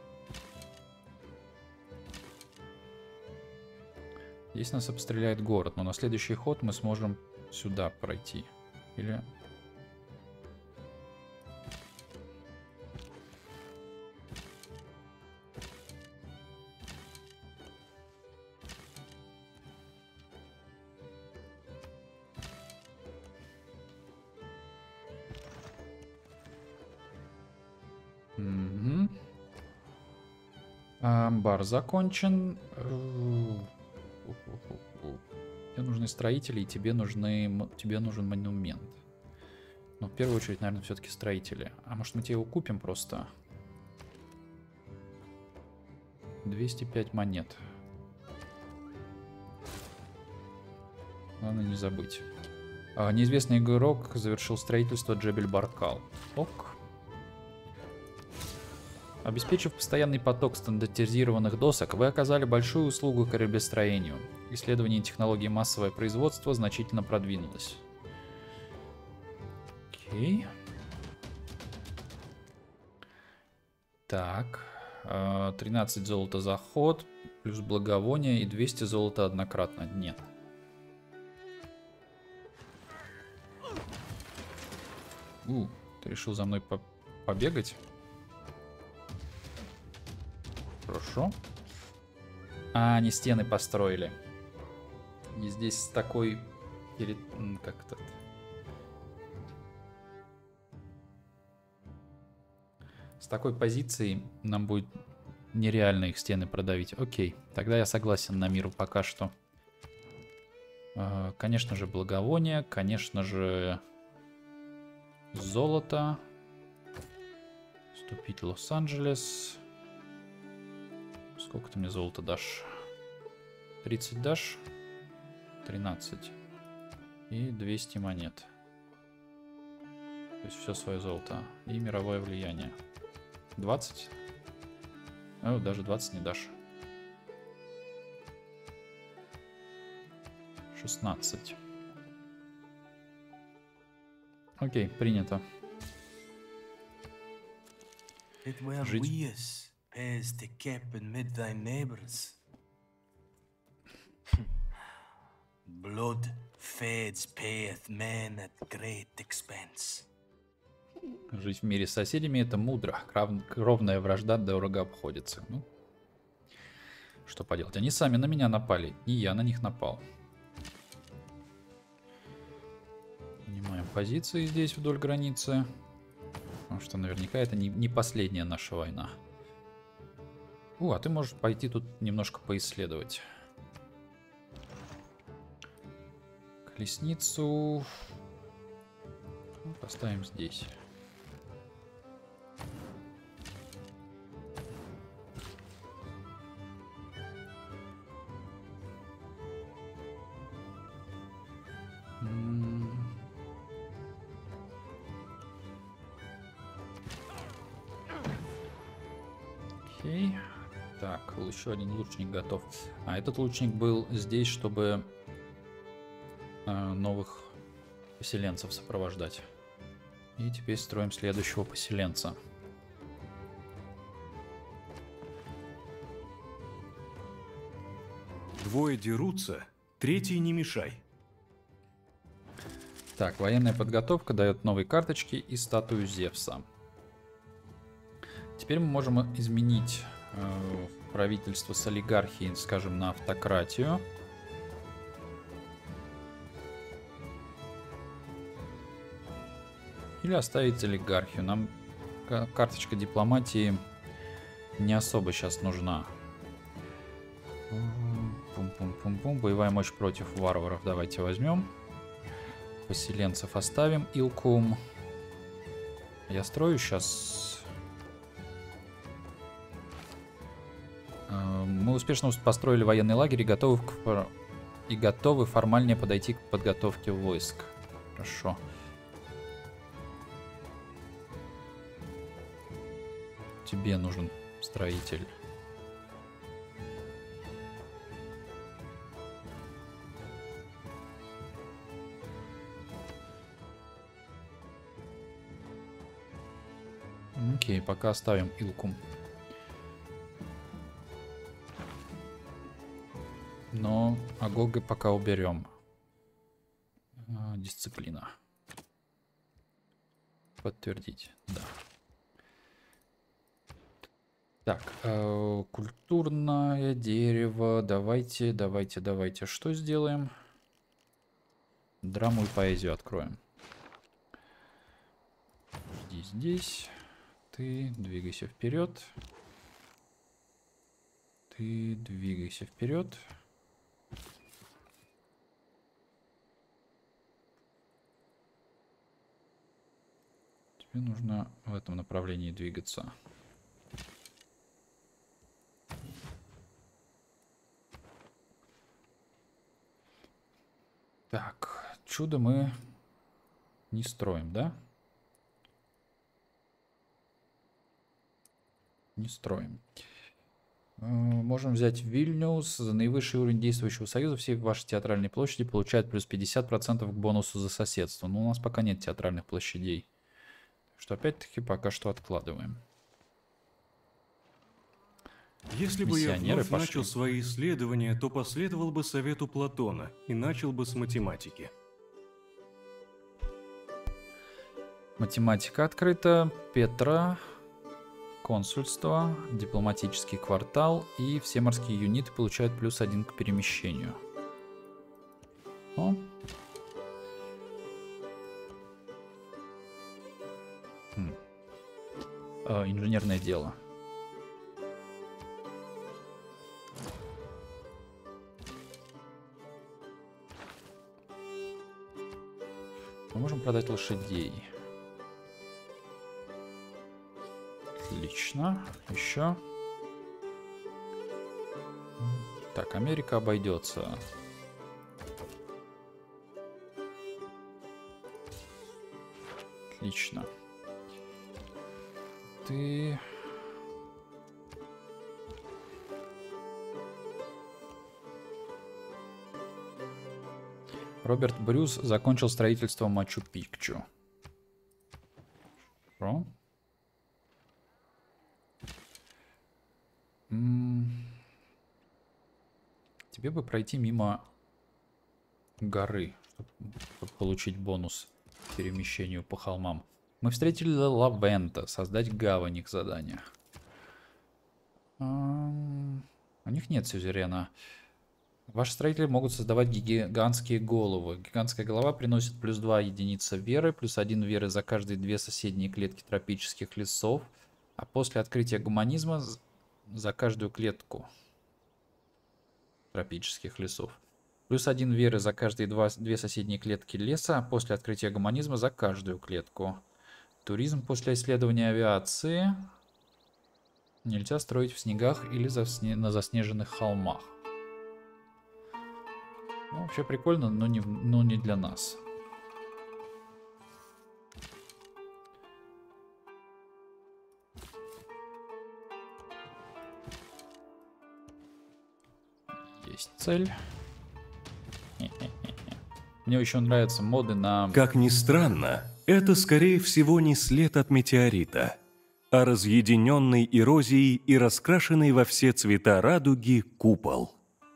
Здесь нас обстреляет город, но на следующий ход мы сможем сюда пройти. Или... Угу. Амбар закончен. Тебе нужны строители, и тебе, нужны, тебе нужен монумент. Но в первую очередь, наверное, все-таки строители. А может, мы тебе его купим просто? двести пять монет. Главное не забыть. А, неизвестный игрок завершил строительство Джебель-Баркал. Ок. Обеспечив постоянный поток стандартизированных досок, вы оказали большую услугу кораблестроению. Исследование технологий массового производства значительно продвинулось. Окей. Так. тринадцать золота за ход, плюс благовоние и двести золота однократно. Нет. У, ты решил за мной по побегать? Хорошо. А, они стены построили. И здесь такой... Как-то... С такой позицией нам будет нереально их стены продавить. Окей, тогда я согласен на миру пока что. Конечно же, благовоние. Конечно же, золото. Вступить в Лос-Анджелес. Сколько ты мне золота дашь? тридцать дашь? тринадцать. И двести монет. То есть все свое золото. И мировое влияние. двадцать? О, даже двадцать не дашь. шестнадцать. Окей, принято. Жить. Pays to keep and mid thy neighbors. Blood fades payeth men at great expense. Жить в мире с соседями — это мудро. Кровная вражда дорого обходится. Ну, что поделать. Они сами на меня напали, и я на них напал. Занимаем позиции здесь вдоль границы. Потому что наверняка это не, не последняя наша война. У, а ты можешь пойти тут немножко поисследовать. Колесницу поставим здесь. Окей. Так, еще один лучник готов. А этот лучник был здесь, чтобы э, новых поселенцев сопровождать. И теперь строим следующего поселенца. Двое дерутся, третий не мешай. Так, военная подготовка дает новые карточки и статую Зевса. Теперь мы можем изменить э, правительство с олигархией, скажем, на автократию. Или оставить олигархию. Нам карточка дипломатии не особо сейчас нужна. Пум-пум-пум-пум. Боевая мощь против варваров. Давайте возьмем. Поселенцев оставим. Илкум. Я строю сейчас... Мы успешно построили военный лагерь и готовы, к... и готовы формально подойти к подготовке войск. Хорошо. тебе нужен строитель. Окей, пока оставим Илкум. Но Агога пока уберем. А, дисциплина. Подтвердить, да. Так, э, культурное дерево. Давайте, давайте, давайте. Что сделаем? Драму и поэзию откроем. Жди здесь. Ты двигайся вперед. Ты двигайся вперед. Тебе нужно в этом направлении двигаться. Так, чудо мы не строим, да? Не строим. Можем взять Вильнюс. За наивысший уровень действующего союза все ваши театральные площади получают плюс пятьдесят процентов к бонусу за соседство. Но у нас пока нет театральных площадей. Что опять-таки пока что откладываем. Если бы я Миссионеры вновь пошли. начал свои исследования, то последовал бы совету Платона и начал бы с математики. Математика открыта. Петра. Консульство. Дипломатический квартал. И все морские юниты получают плюс один к перемещению. О. Хм. Э, инженерное дело. Мы можем продать лошадей. Отлично. Еще. Так, Америка обойдется. Отлично. Ты... Роберт Брюс закончил строительство Мачу-Пикчу. Хорошо. М-м- Тебе бы пройти мимо горы, чтобы получить бонус к перемещению по холмам. Мы встретили Лавента. Создать гавань, их задание. Ам, У них нет сюзерена. Ваши строители могут создавать гигантские головы. Гигантская голова приносит плюс два единицы веры, плюс один веры за каждые две соседние клетки тропических лесов. А после открытия гуманизма за каждую клетку тропических лесов. Плюс один веры за каждые два, две соседние клетки леса, а после открытия гуманизма за каждую клетку. Туризм после исследования авиации. Нельзя строить в снегах или засне... на заснеженных холмах. Ну, вообще прикольно, но не, в... но не для нас. Есть цель. Мне еще нравятся моды на... Как ни странно, это, скорее всего, не след от метеорита, а разъединенный эрозией и раскрашенный во все цвета радуги купол.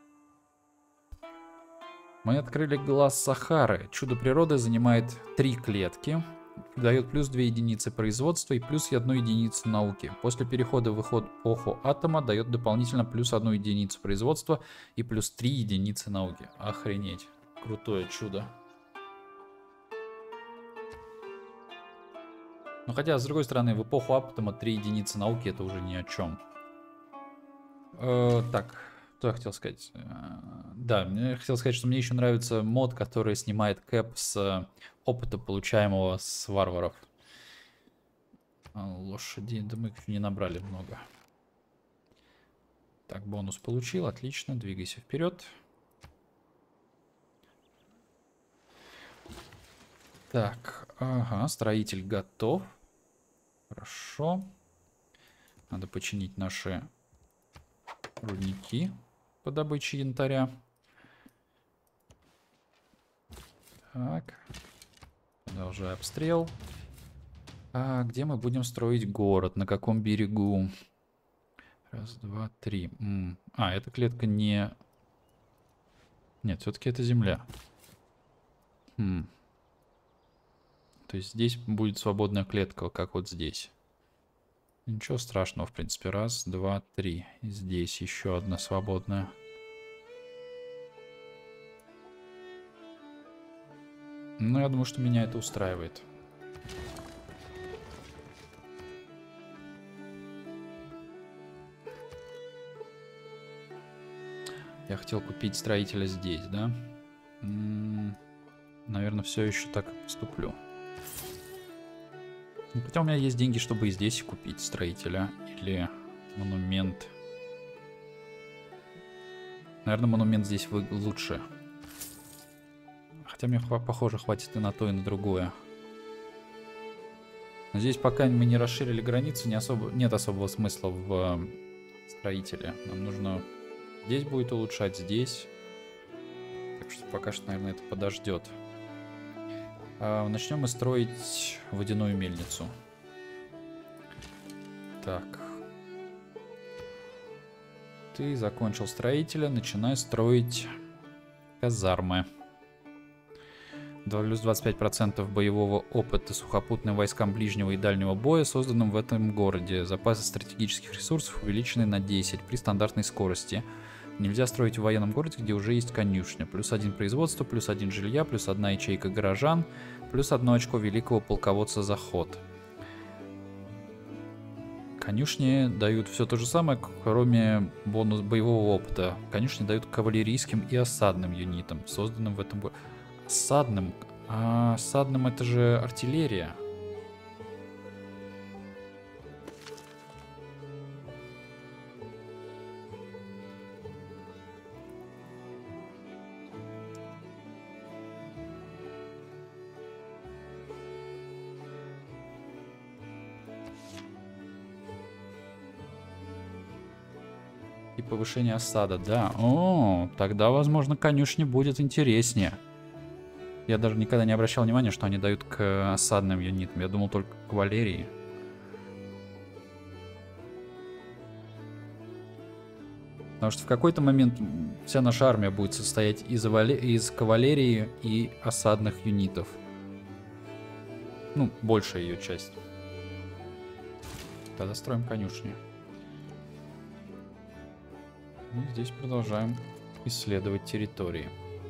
Мы открыли глаз Сахары. Чудо природы занимает три клетки. Дает плюс две единицы производства и плюс одну единицу науки. После перехода в эпоху атома дает дополнительно плюс одну единицу производства и плюс три единицы науки. Охренеть. Крутое чудо. Но хотя, с другой стороны, в эпоху атома три единицы науки это уже ни о чем. Э, так, что я хотел сказать? Э, да, я хотел сказать, что мне еще нравится мод, который снимает кэп с опыта, получаемого с варваров. Лошади, да мы не набрали много. Так, бонус получил, отлично, двигайся вперед. Так, ага, строитель готов. Хорошо. Надо починить наши рудники по добыче янтаря. Так. Продолжаю обстрел. А где мы будем строить город? На каком берегу? Раз, два, три. М. А, эта клетка не... Нет, все-таки это земля. Хм. То есть здесь будет свободная клетка, как вот здесь. Ничего страшного, в принципе. Раз, два, три. И здесь еще одна свободная. Ну, я думаю, что меня это устраивает. Я хотел купить строителя здесь, да? М-м, наверное, все еще так и поступлю. Хотя у меня есть деньги, чтобы и здесь купить строителя. Или монумент. Наверное, монумент здесь вы... лучше. Хотя мне, похоже, хватит и на то, и на другое. Но здесь, пока мы не расширили границу, не особо... нет особого смысла в строителе. Нам нужно... Здесь будет улучшать, здесь. Так что пока что, наверное, это подождет. А, начнем мы строить водяную мельницу. Так. Ты закончил строителя, начинай строить казармы. Плюс двадцать пять процентов боевого опыта сухопутным войскам ближнего и дальнего боя, созданным в этом городе. Запасы стратегических ресурсов увеличены на десять при стандартной скорости. Нельзя строить в военном городе, где уже есть конюшня. Плюс один производство, плюс один жилья, плюс одна ячейка горожан, плюс одно очко великого полководца за ход. Конюшни дают все то же самое, кроме бонус боевого опыта. Конюшни дают кавалерийским и осадным юнитам, созданным в этом городе. Осадным? А осадным это же артиллерия. И повышение осада, да. О, тогда, возможно, конюшни будет интереснее. Я даже никогда не обращал внимания, что они дают к осадным юнитам. Я думал только к кавалерии. Потому что в какой-то момент вся наша армия будет состоять из, из кавалерии и осадных юнитов. Ну, большая ее часть. Тогда строим конюшни. И здесь продолжаем исследовать территории.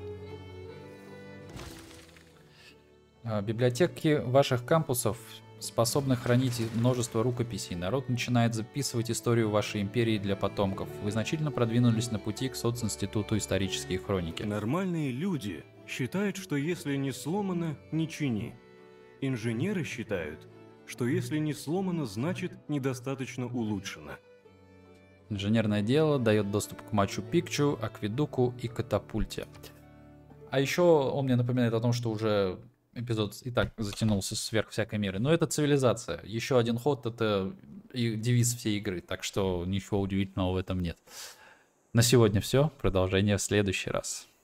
Библиотеки ваших кампусов способны хранить множество рукописей. Народ начинает записывать историю вашей империи для потомков. Вы значительно продвинулись на пути к социнституту исторические хроники. Нормальные люди считают, что если не сломано, не чини. Инженеры считают, что если не сломано, значит недостаточно улучшено. Инженерное дело дает доступ к Мачу-Пикчу, Акведуку и Катапульте. А еще он мне напоминает о том, что уже эпизод и так затянулся сверх всякой меры. Но это цивилизация. Еще один ход — это и девиз всей игры. Так что ничего удивительного в этом нет. На сегодня все. Продолжение в следующий раз.